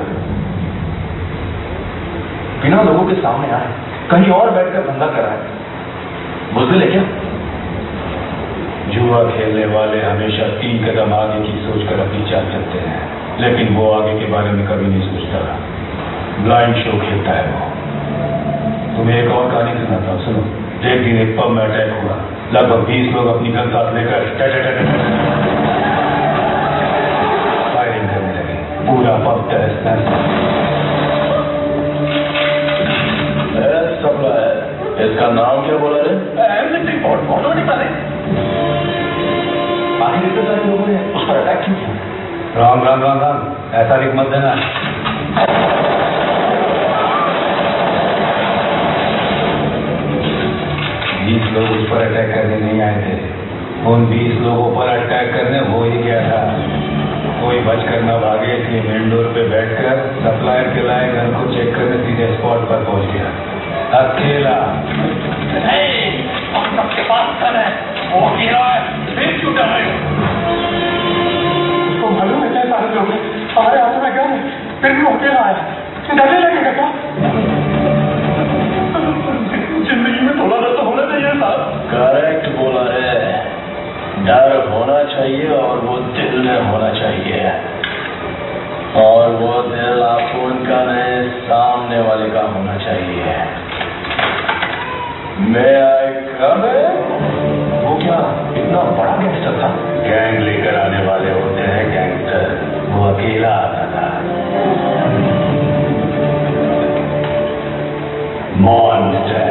बिना लोगों के सामने आए, कहीं और बैठकर धंधा कराए, बुज़दिल है क्या? जुआ खेलने वाले हमेशा 3 कदम आगे की सोचकर अपनी चाल चलते हैं, लेकिन वो आगे के बारे में कभी नहीं सोचता। ब्लाइंड शो खेलता है वो। तुम्हें एक और कहानी सुनाता हूँ, सुनो। एक दिन एक पब में अटैक हुआ। लगभग 20 लोग अपनी गन साथ लेकर फायरिंग करने लगे। पूरा पब तहस-नहस। इसका नाम क्या बोला रे? आखिर इतने सारे लोगों ने उस पर अटैक क्यों किया? राम राम राम राम, ऐसा लिख मत देना। पर अटैक करने नहीं आए थे। उन 20 लोगों पर अटैक करने वो ही गया था। कोई बचकर न भागे, इसलिए मेन डोर पे बैठकर सप्लायर के लाए गन को चेक करने सीधे स्पॉट पर पहुंच गया। अकेला। हम सबके पास गन है, वो गिरा है, फिर क्यों डर रहे हो? उसको मालूम है क्या सारे लोग हमारे हाथों में गन है, फिर भी वो अकेला आया, डरने लगेगा क्या? जिंदगी में थोड़ा डर तो होना चाहिए साहब। करेक्ट बोला रे, डर होना चाहिए और वो दिल में होना चाहिए, और वो दिल आपको उनका नहीं सामने वाले का होना चाहिए। मैं वो क्या इतना बड़ा गैंगस्टर था? गैंग लेकर आने वाले होते हैं गैंगस्टर, वो अकेला आता था। मॉन्स्टर।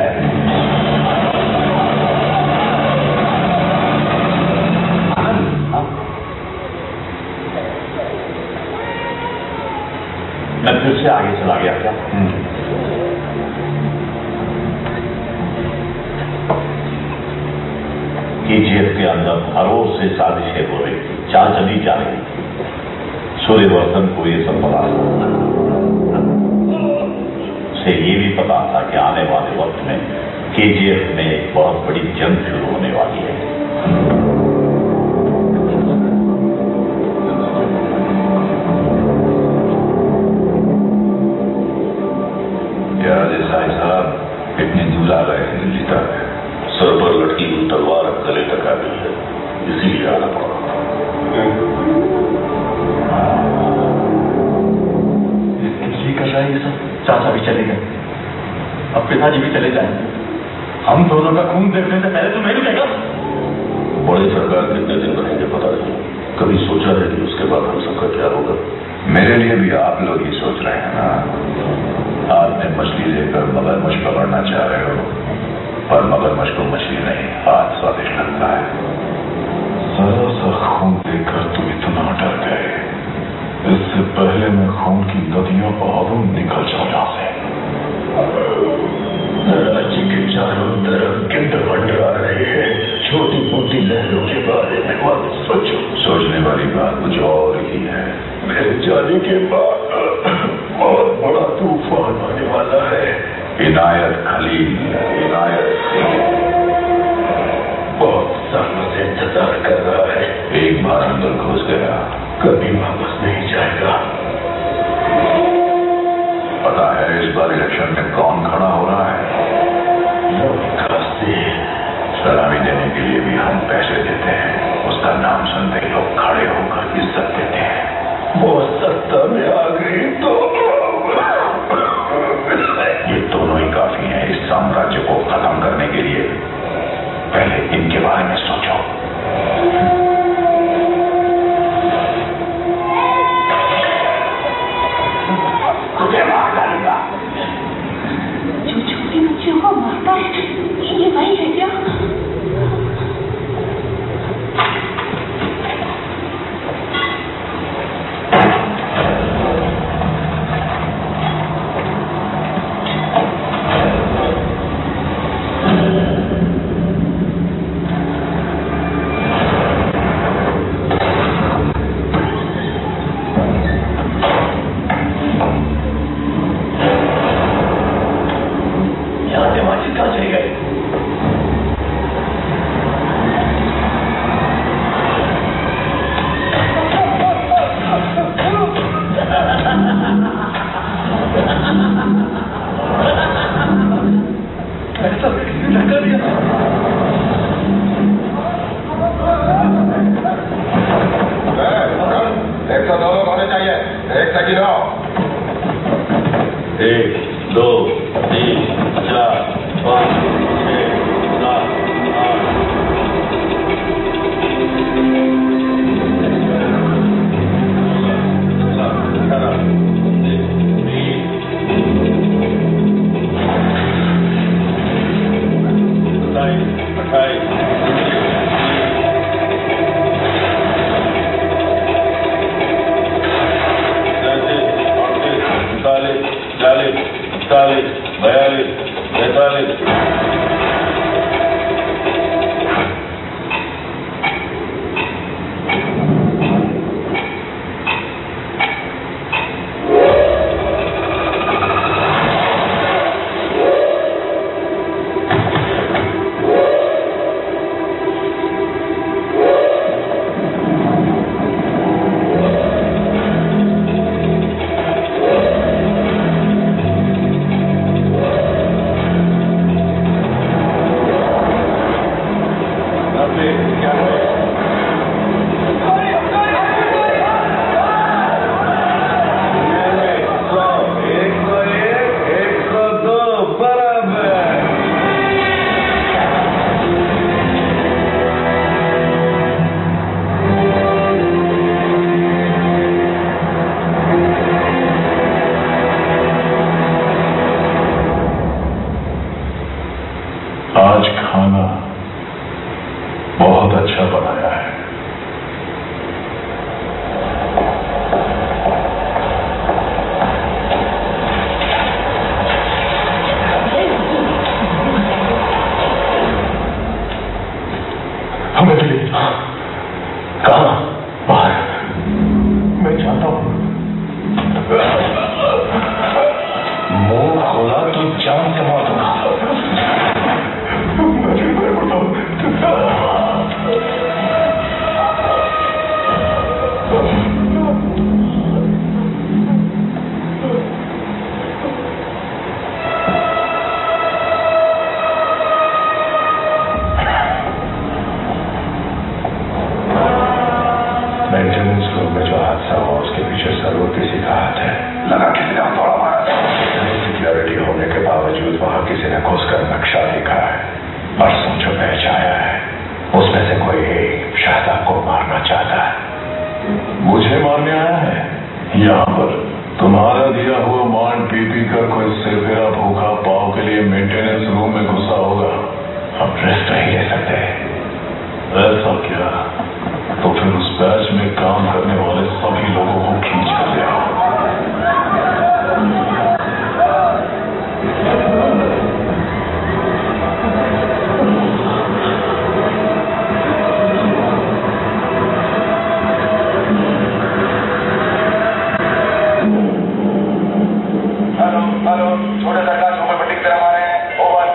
मैं फिर से आगे चला गया क्या? केजीएफ के अंदर हर रोज से साजिशें हो रही थी, चाल चली जा रही थी। सूर्यवर्धन को ये सब पता था। उसे ये भी पता था कि आने वाले वक्त में केजीएफ में एक बहुत बड़ी जंग शुरू होने वाली है। साहब इतनी दूर आ गए हैं दिल्ली तक, सर पर लटकी हुई तलवार गले तक आ गई है, इसीलिए आना पड़ा। इसलिए कर रहा है ये सब? चाचा भी चले गए, अब पिताजी भी चले जाएंगे, हम दोनों का खून देखने से पहले तुम्हें मिलेगा। बड़े सरकार कितने दिन रहेंगे पता नहीं, कभी सोचा है कि उसके बाद हम सबका क्या होगा? मेरे लिए भी आप लोग ही सोच रहे हैं ना। हाथ में मछली लेकर मगरमच्छ पकड़ना चाह रहे हो, पर मगरमच्छ को मछली नहीं हाथ स्वादिष्ट लगता है। जरा सा खून देखकर तुम इतना डर गए, इससे पहले मैं खून की नदियां बहा दूं, निकल जाओ यहां से। राज्य के चारों तरफ गिद्ध मंडरा रहे हैं, छोटी मोटी लहरों के बारे में मत सोचो। सोचने वाली बात कुछ और ही है। मेरे जाने के बाद बहुत बड़ा तूफान आने वाला है। इनायत खलील, इनायत बहुत सालों से इंतजार कर रहा है। एक बार अंदर घुस गया कभी वापस नहीं जाएगा। पता है इस बार इलेक्शन में कौन खड़ा हो रहा है? सलामी देने के लिए भी हम पैसे देते हैं, उसका नाम सुनते ही लोग खड़े होकर इज्जत देते हैं। वो सत्ता में आ गई तो ये दोनों ही काफी हैं इस साम्राज्य को खत्म करने के लिए। पहले इनके बारे में सोचो। तुझे मार डालूंगा। जो छोटे बच्चों को मारता है ये वही है क्या? मेंटेनेंस रूम में जो हादसा हुआ उसके पीछे सरवती सिंह का हाथ है। लगा किसी ने हथौड़ा मारा था। सिक्योरिटी होने के बावजूद वहां किसी ने घुसकर नक्शा देखा है। परसों जो बैच आया है उसमें से कोई एक शाहजाद को मारना चाहता है। मुझे मारने आया है? यहाँ पर तुम्हारा दिया हुआ मान पी पी कर कोई सिरफिरा भूखा पाव के लिए मेंटेनेंस रूम में घुसा होगा। हम रेस्ट नहीं ले सकते। ऐसा क्या? तो फिर उस बैच में काम करने वाले सभी लोगों को खींच कर ले आओ। हेलो, छोटे सरकार झोपड़पट्टी की तरफ आ रहे हैं। ओवर।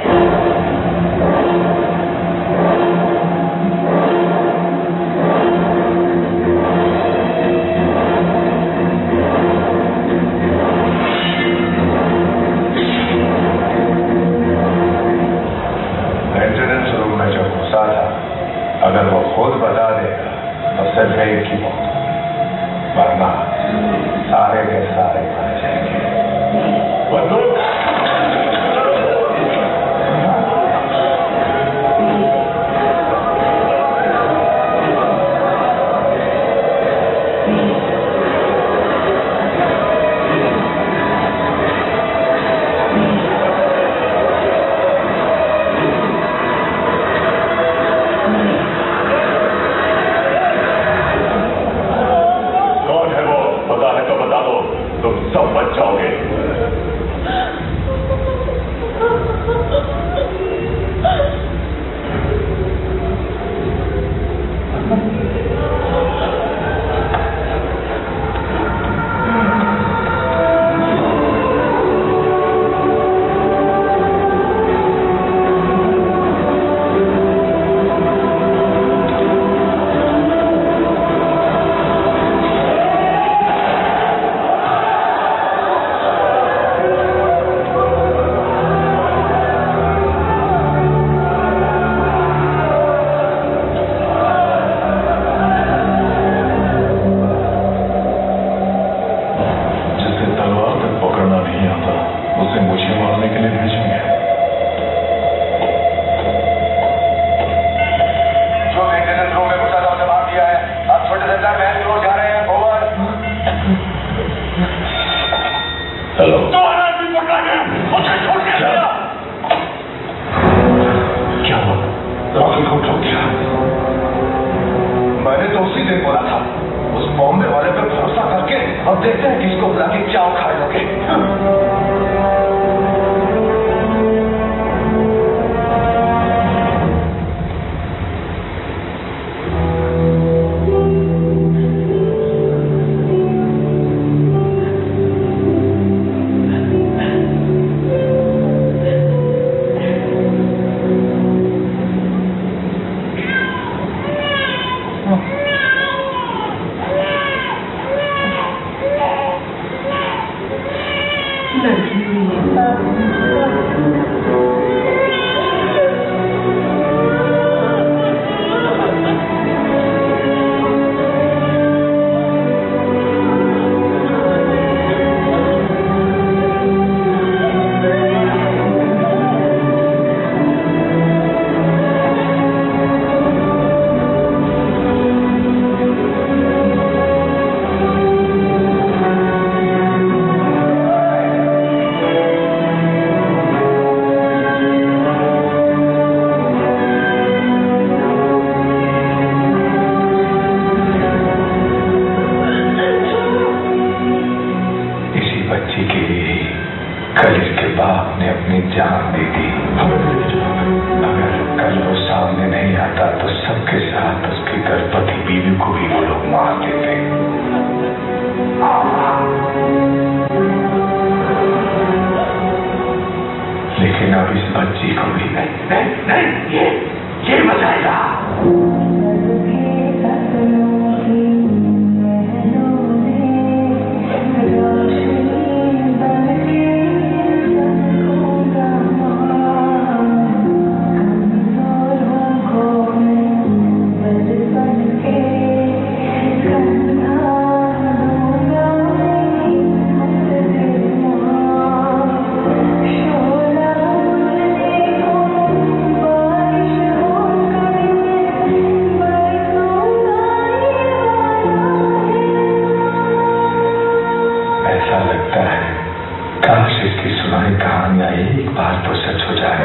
मेंटेनेंस रूम में जो घुसा था, अगर वो खुद बता देगा तो सिर्फ एक ही मौत, वरना सारे के सारे मर जाएंगे। कौन है वो? पता है तो बता दो, तुम सब बच जाओगे। हेलो, तुम्हारा आदमी पकड़ा गया, मुझे छोड़ के गया। क्या हुआ? रॉकी को ठोक दिया। मैंने तो उसी दिन बोला था, उस बॉम्बे वाले पे भरोसा करके अब देखते हैं किसको बुला के क्या उखाड़ लोगे। कल इसके बाप ने अपनी जान दे दी। अगर कल वो सामने नहीं आता तो सबके साथ उसकी गर्भवती बीवी को भी वो लोग मार देते। लेकिन अब इस बच्ची को भी नहीं, ये बचाएगा। कहानियां एक बार तो सच हो जाए।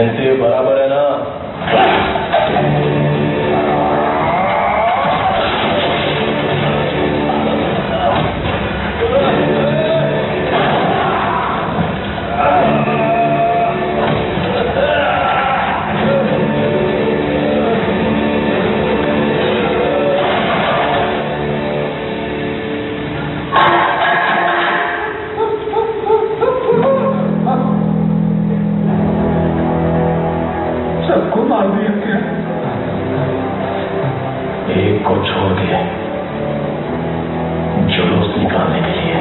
से बराबर है ना? सबको मार दिया क्या? एक को छोड़ दिया जुलूस निकालने के लिए।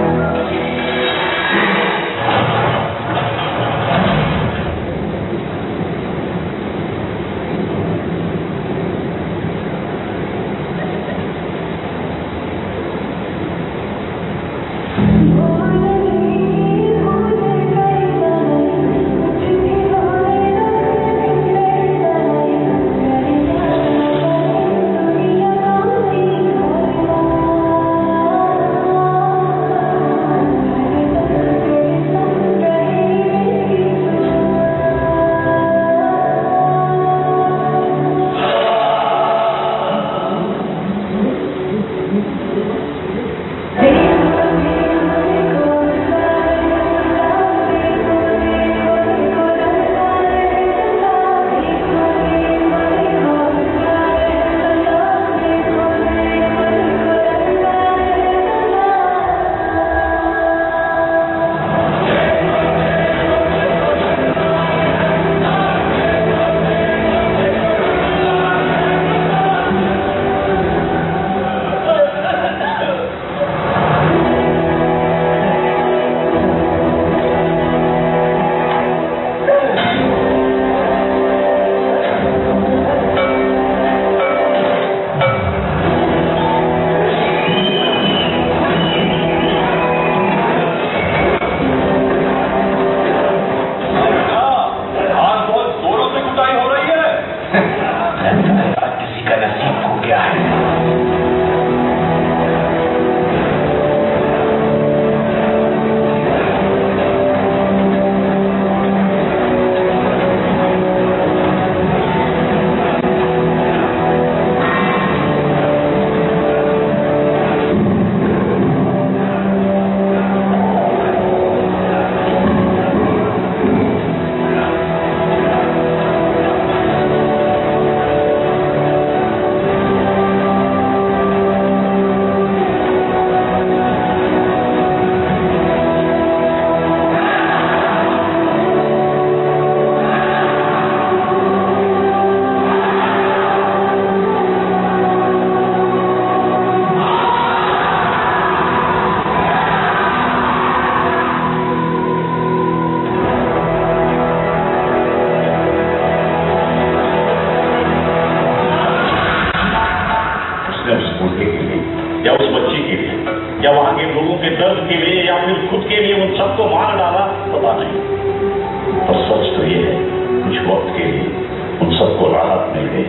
या वहां के लोगों के दर्द के लिए या फिर खुद के लिए उन सबको मार डाला, पता नहीं। पर सच तो ये है, कुछ वक्त के लिए उन सबको राहत मिल गई।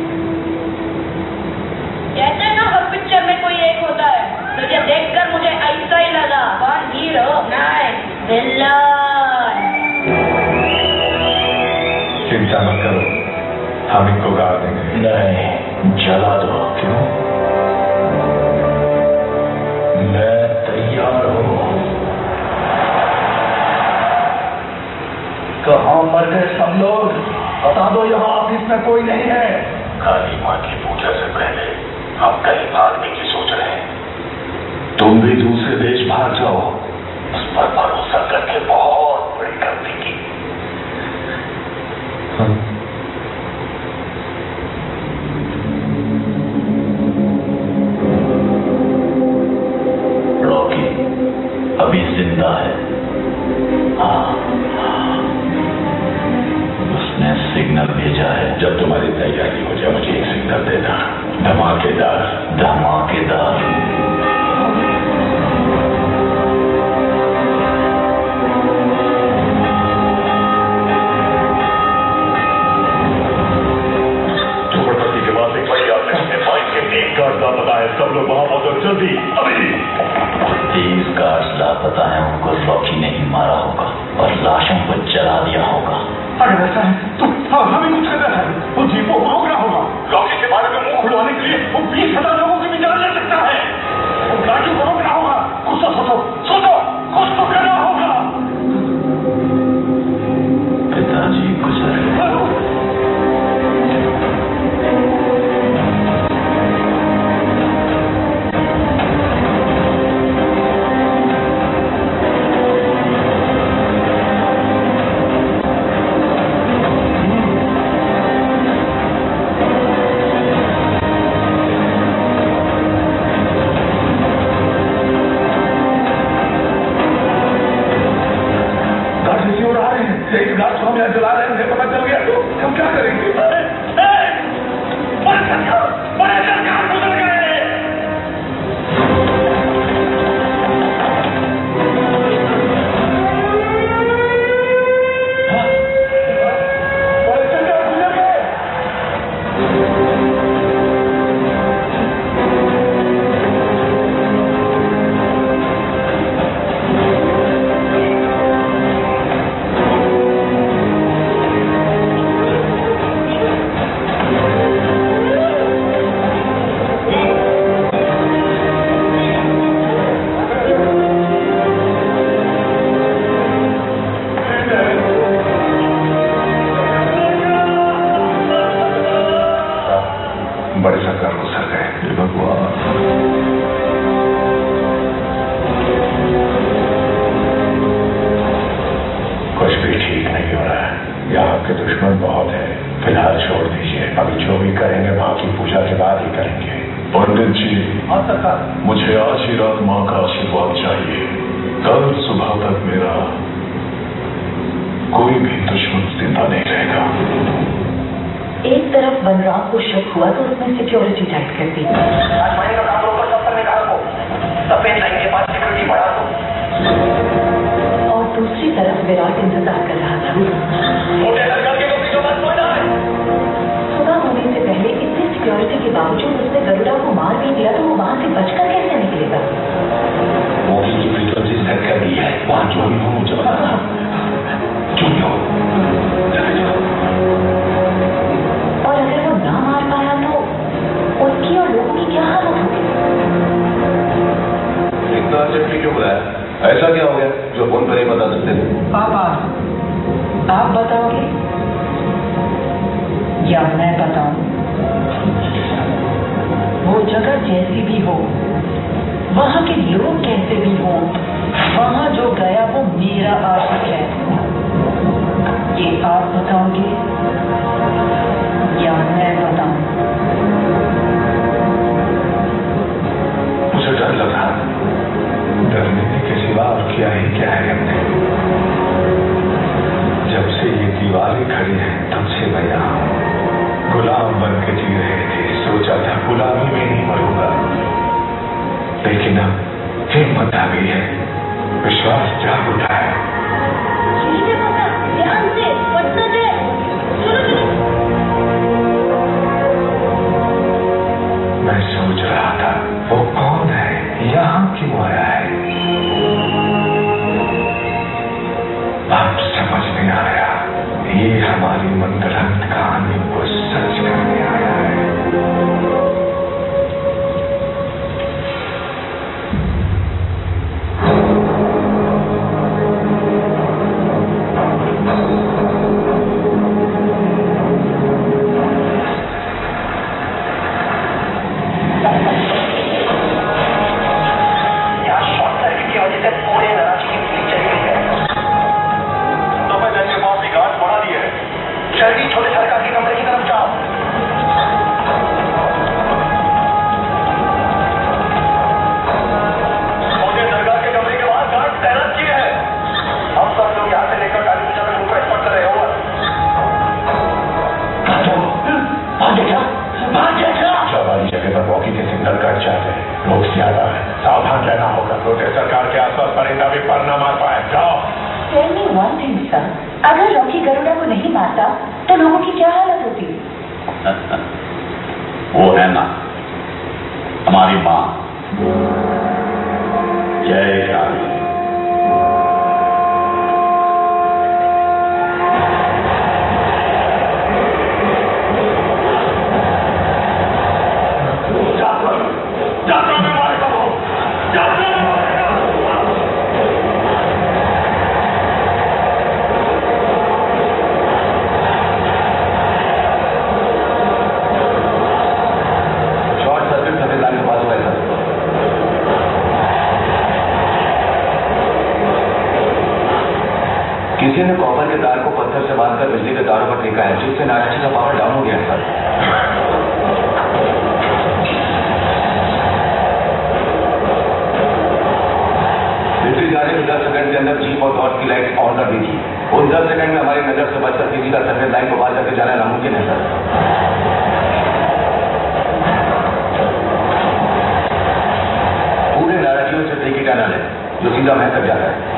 कहते हैं ना हर पिक्चर में कोई एक होता है, तो ये देखकर मुझे ऐसा ही लगा। कौन हीरो? नहीं, विलन। चिंता मत करो, हम इनको गाड़ देंगे। नहीं, जला दो। क्यों? मैं तैयार हूं। कहाँ मर गए सब लोग? बता दो, यहाँ ऑफिस में कोई नहीं है। काली माँ की पूजा से पहले हम कहीं भागने की सोच रहे हैं। तुम भी दूसरे देश भाग जाओ। उस पर भरोसा करके बहुत बड़ी गलती की। रॉकी अभी जिंदा है। हाँ, उसने सिग्नल भेजा है। जब तुम्हारी तैयारी हो जाए मुझे एक सिग्नल देना। धमाकेदार। धमाकेदार। झोपड़पट्टी के पास एक बाइक के 3 गार्ड लापता है। सब लोग वहां पहुंचो जल्दी, अभी। 30 गार्ड्स लापता है। उनको रॉकी ने ही मारा होगा और लाशों को जला दिया होगा। अगर ऐसा है तो हमें कुछ करना है। वो जीप को रोकना होगा। रॉकी के बारे में मुंह खुलवाने के लिए वो 20,000 लोगों की भी जान ले सकता है। वो गाड़ी को रोकना होगा। कुछ तो सोचो, कुछ तो करना होगा। पिताजी गुजर गए। जला रहे हैं, पता चल गया तो हम क्या करेंगे? बड़े सरकार गुजर गए। बड़े सरकार को सर गए। भगवान, कुछ भी ठीक नहीं हो रहा है। यहाँ के दुश्मन बहुत है। फिलहाल छोड़ दीजिए। अभी जो भी करेंगे माँ की पूजा के बाद ही करेंगे। पंडित जी, हाँ सरकार। मुझे आज ही रात माँ का आशीर्वाद चाहिए। कल सुबह तक मेरा कोई भी दुश्मन जिंदा नहीं रहेगा। एक तरफ बलराम को शक हुआ तो उसने सिक्योरिटी टाइट कर दी। आज महीने का काम रोको, सब पर निकाल को सफेद लाइन के पास सिक्योरिटी बढ़ा दो। और दूसरी तरफ विराट इंतजार कर रहा था। सुबह होने से पहले इतनी सिक्योरिटी के बावजूद उसने गरुड़ा को मार भी दिया तो वो वहां से बचकर कैसे निकलेगा? मोदी की फ्रीक्वेंसी सेट कर दी है। वहां जो भी हो मुझे बताना। जो भी हो। और अगर वो ना मार पाया तो उसकी और लोगों की क्या हालत होगी? इतना अर्जेंटली क्यों बुलाया? ऐसा क्या हो गया जो फोन पर ही बता सकते थे? पापा, आप बताओगे या मैं बताऊं? वो जगह जैसी भी हो, वहां के लोग कैसे भी हो, वहां जो गया वो मेरा आशिक है। ये आप बताओगे या मैं बताऊं? मुझे डर लग रहा। डरने के सिवा और क्या ही क्या है हमने। जब से ये दीवारें खड़ी हैं तब से मैं यहाँ गुलाम बन के जी रहे थे। सोचा था गुलामी में नहीं मरूंगा, लेकिन अब हिम्मत आ गई है, विश्वास जाग उठा है। ध्यान से पटना से मैं सोच रहा था वो कौन है, यहाँ क्यों आया है। अब समझ में आया, ये हमारी मंत्रहंत कहानी को सच करने आया है। अगर रॉकी गरुड़ा को नहीं मारता तो लोगों की क्या हालत होती? वो है ना हमारी माँ। जय काली। किसी ने कॉपर के तार को पत्थर से बांधकर बिजली के तारों पर फेंका है, जिससे नाराजी का पावर डाउन हो गया है सर। बिजली जाने के 10 सेकंड के अंदर जीप और डॉट की लाइट ऑन कर दी थी। उन 10 सेकंड में हमारी नजर से बचकर किसी का सफेद लाइन को पार करके जाना नामुमकिन है सर। पूरे नाराजी में सिर्फ एक ही टनल है जो सीधा महल तक जाता है।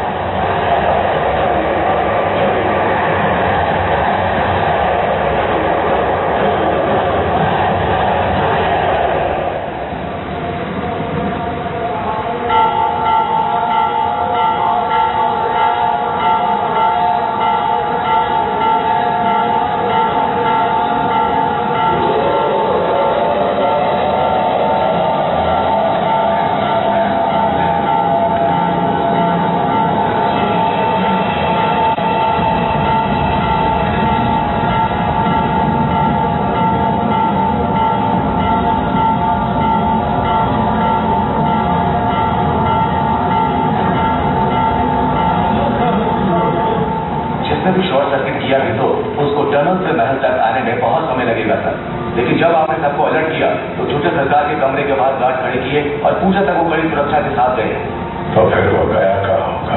लेकिन जब आपने सबको अलर्ट किया तो छोटे सरकार के कमरे के बाहर गार्ड खड़े किए और पूजा तक वो कड़ी सुरक्षा के साथ गए। तो फिर वो गया कहाँ होगा?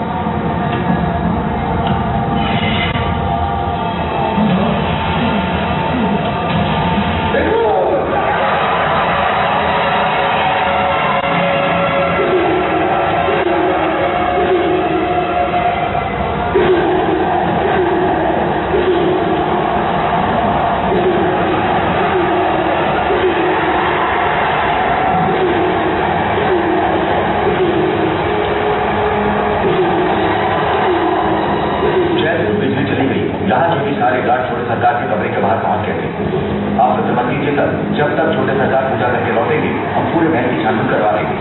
जब तक छोटे सरकार पूजा करके लौटेंगे हम पूरे महल की छानबीन करवा देंगे।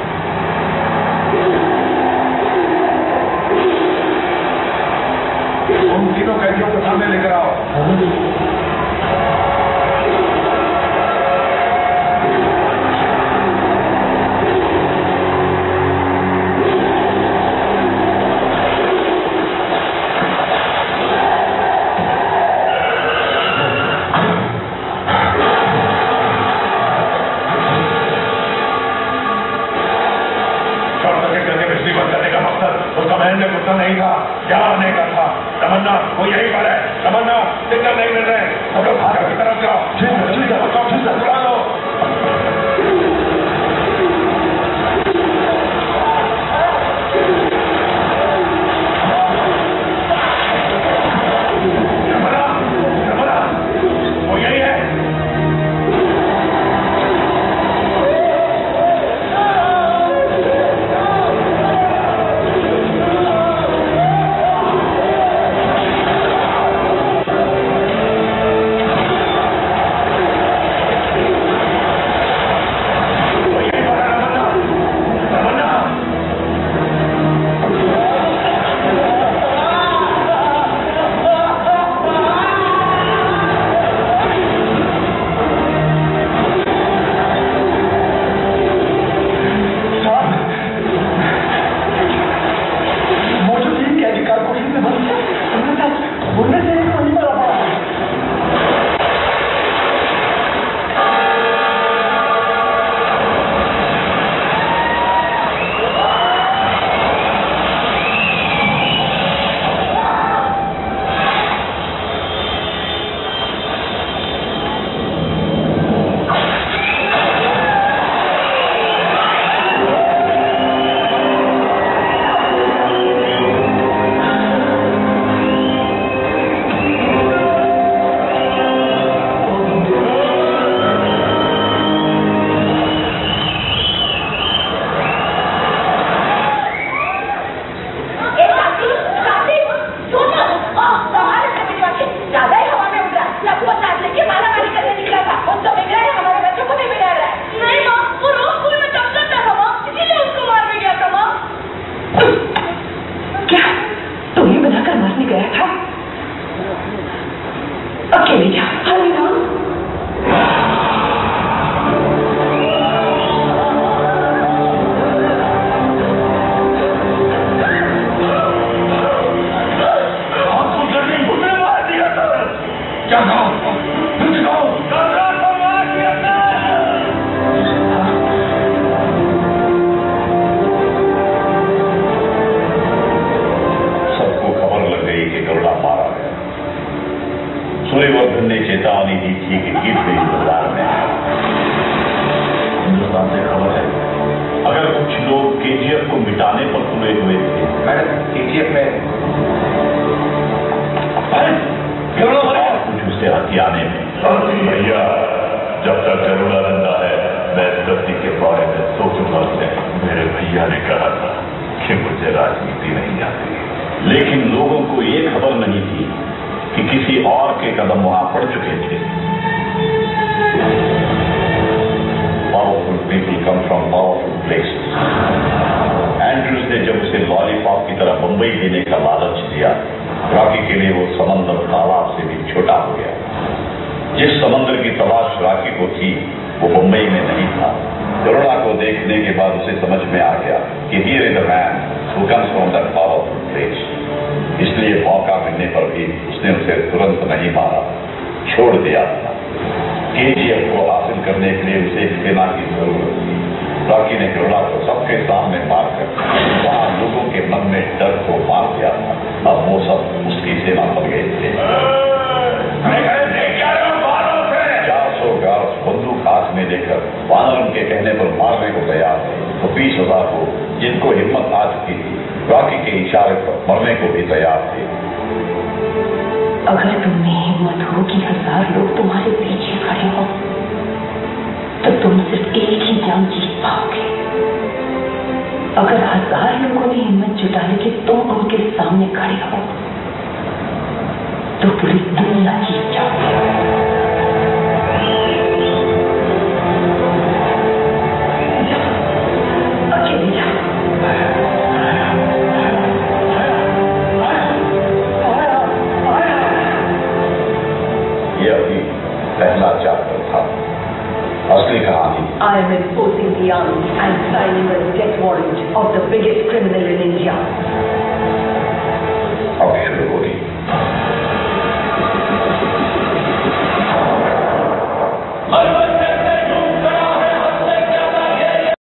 उन तीनों कैदियों को सामने लेकर आओ। नहीं था, क्या आने का था? तमन्ना वो यही पर है। तमन्ना सिग्नल नहीं मिल रहे, सब लोग आगे की तरफ जाओ। बुला लो। तमन्ना वो यही है। सबको खबर लग गई कि गरुड़ा मारा गया। सूर्यवर्धन ने चेतावनी दी थी कि गीत भी इंतजार में है। हिंदुस्तान से खबर है, अगर कुछ लोग केजीएफ को मिटाने पर तुले हुए थे। मैडम, केजीएफ में और कुछ उससे हथियाने में। भैया, जब तक गरुड़ा जिंदा है मैं इस धरती के बारे में सोचूंगा से। मेरे भैया ने कहा था कि मुझे राजनीति नहीं आती, लेकिन लोगों को ये खबर नहीं थी कि किसी और के कदम वहां पड़ चुके थे। Powerful people come from powerful places. Andrews ने जब उसे लॉलीपॉप की तरह बंबई देने का लालच दिया, रॉकी के लिए वो समंदर तालाब से भी छोटा हो गया। जिस समंदर की तलाश रॉकी को थी वो बंबई में नहीं था। गरुड़ा को देखने के बाद उसे समझ में आ गया कि here is the man who comes from that powerful place. इसलिए मौका मिलने पर भी उसने उसे तुरंत नहीं मारा, छोड़ दिया था। केजीएफ को हासिल करने के लिए उसे एक सेना की जरूरत थी। रॉकी ने गरुड़ा को सबके सामने मारकर वहां लोगों के मन में डर को मार दिया था। अब वो सब उसकी सेना बन गए थे। 400 गार्ड्स बंदूक हाथ में लेकर वानरन के कहने पर मारने को तैयार थे, तो 20,000 को जिनको हिम्मत आ चुकी थी रॉकी के इशारे पर मरने को भी तैयार थे। अगर तुमने हिम्मत हो कि 1000 लोग तुम्हारे पीछे खड़े हो तो तुम सिर्फ एक ही जंग जीत पाओगे। अगर 1000 लोगों ने हिम्मत जुटा ली कि तुम उनके सामने खड़े हो तो पूरी दुनिया जीत जाओगे। अकेले जाओ। ये अभी पहला चैप्टर था। असली कहानी I am enforcing the army and signing a death warrant of the biggest criminal in India.